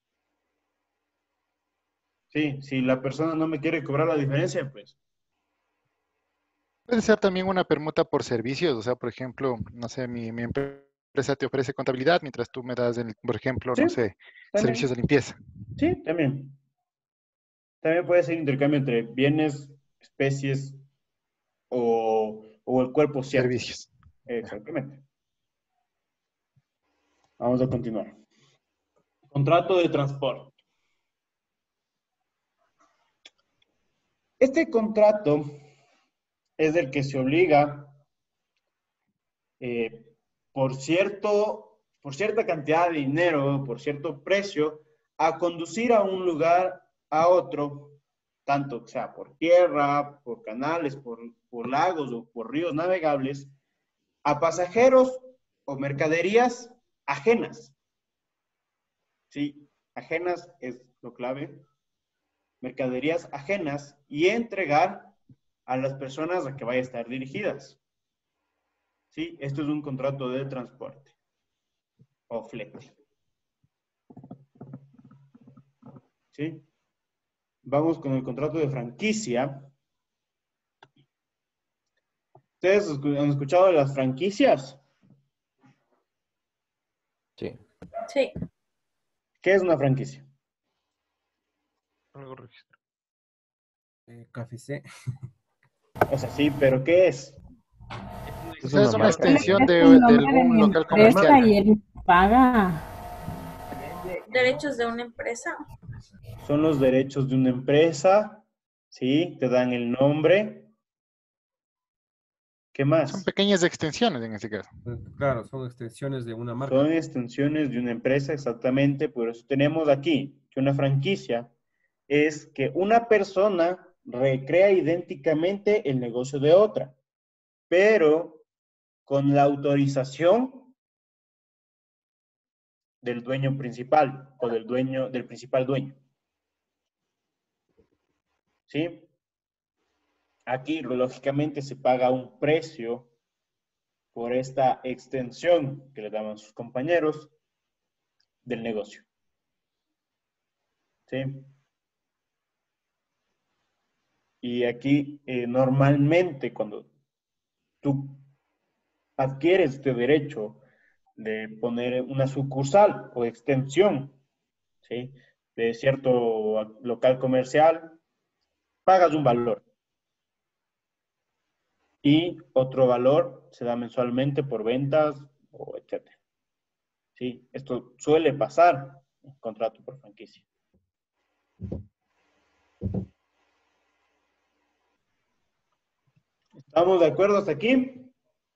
Sí, si la persona no me quiere cobrar la diferencia, pues.
Puede ser también una permuta por servicios, o sea, por ejemplo, no sé, mi, mi empresa te ofrece contabilidad mientras tú me das, el, por ejemplo,
Sí,
no sé,
también.
servicios de limpieza.
Sí, también. También puede ser intercambio entre bienes, especies o, o el cuerpo cierto.
Servicios.
Exactamente. Vamos a continuar. Contrato de transporte. Este contrato es el que se obliga eh, por, cierto, por cierta cantidad de dinero, por cierto precio, a conducir a un lugar a otro, tanto sea por tierra, por canales, por, por lagos o por ríos navegables, a pasajeros o mercaderías ajenas. Sí, ajenas es lo clave. Mercaderías ajenas y entregar a las personas a que vaya a estar dirigidas. Sí, esto es un contrato de transporte o flete. ¿Sí? Vamos con el contrato de franquicia. ¿Ustedes han escuchado de las franquicias?
Sí.
Sí.
¿Qué es una franquicia?
Algo registrado.
Eh, K F C.
O sea, sí, pero ¿qué es?
O sea, es una extensión de,
Es el
de
nombre
algún
mi
local
empresa
comercial.
y él paga.
Derechos de una empresa.
Son los derechos de una empresa, ¿sí? Te dan el nombre. ¿Qué
Son
más?
pequeñas extensiones en ese caso.
Claro, son extensiones de una marca.
Son extensiones de una empresa, exactamente. Por eso tenemos aquí que una franquicia es que una persona recrea idénticamente el negocio de otra, pero con la autorización del dueño principal o del dueño, del principal dueño. ¿Sí? Aquí, lógicamente, se paga un precio por esta extensión que le daban sus compañeros del negocio. ¿Sí? Y aquí, eh, normalmente, cuando tú adquieres este derecho de poner una sucursal o extensión, ¿sí?, de cierto local comercial, pagas un valor. Y otro valor se da mensualmente por ventas, o etcétera. ¿Sí? Esto suele pasar en contrato por franquicia. ¿Estamos de acuerdo hasta aquí?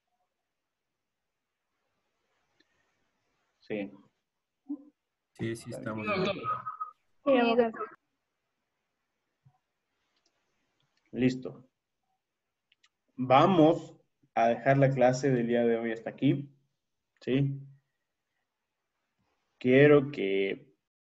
Sí.
Sí, sí, estamos.
Sí, abogado.
Listo. Vamos a dejar la clase del día de hoy hasta aquí. ¿Sí? Quiero que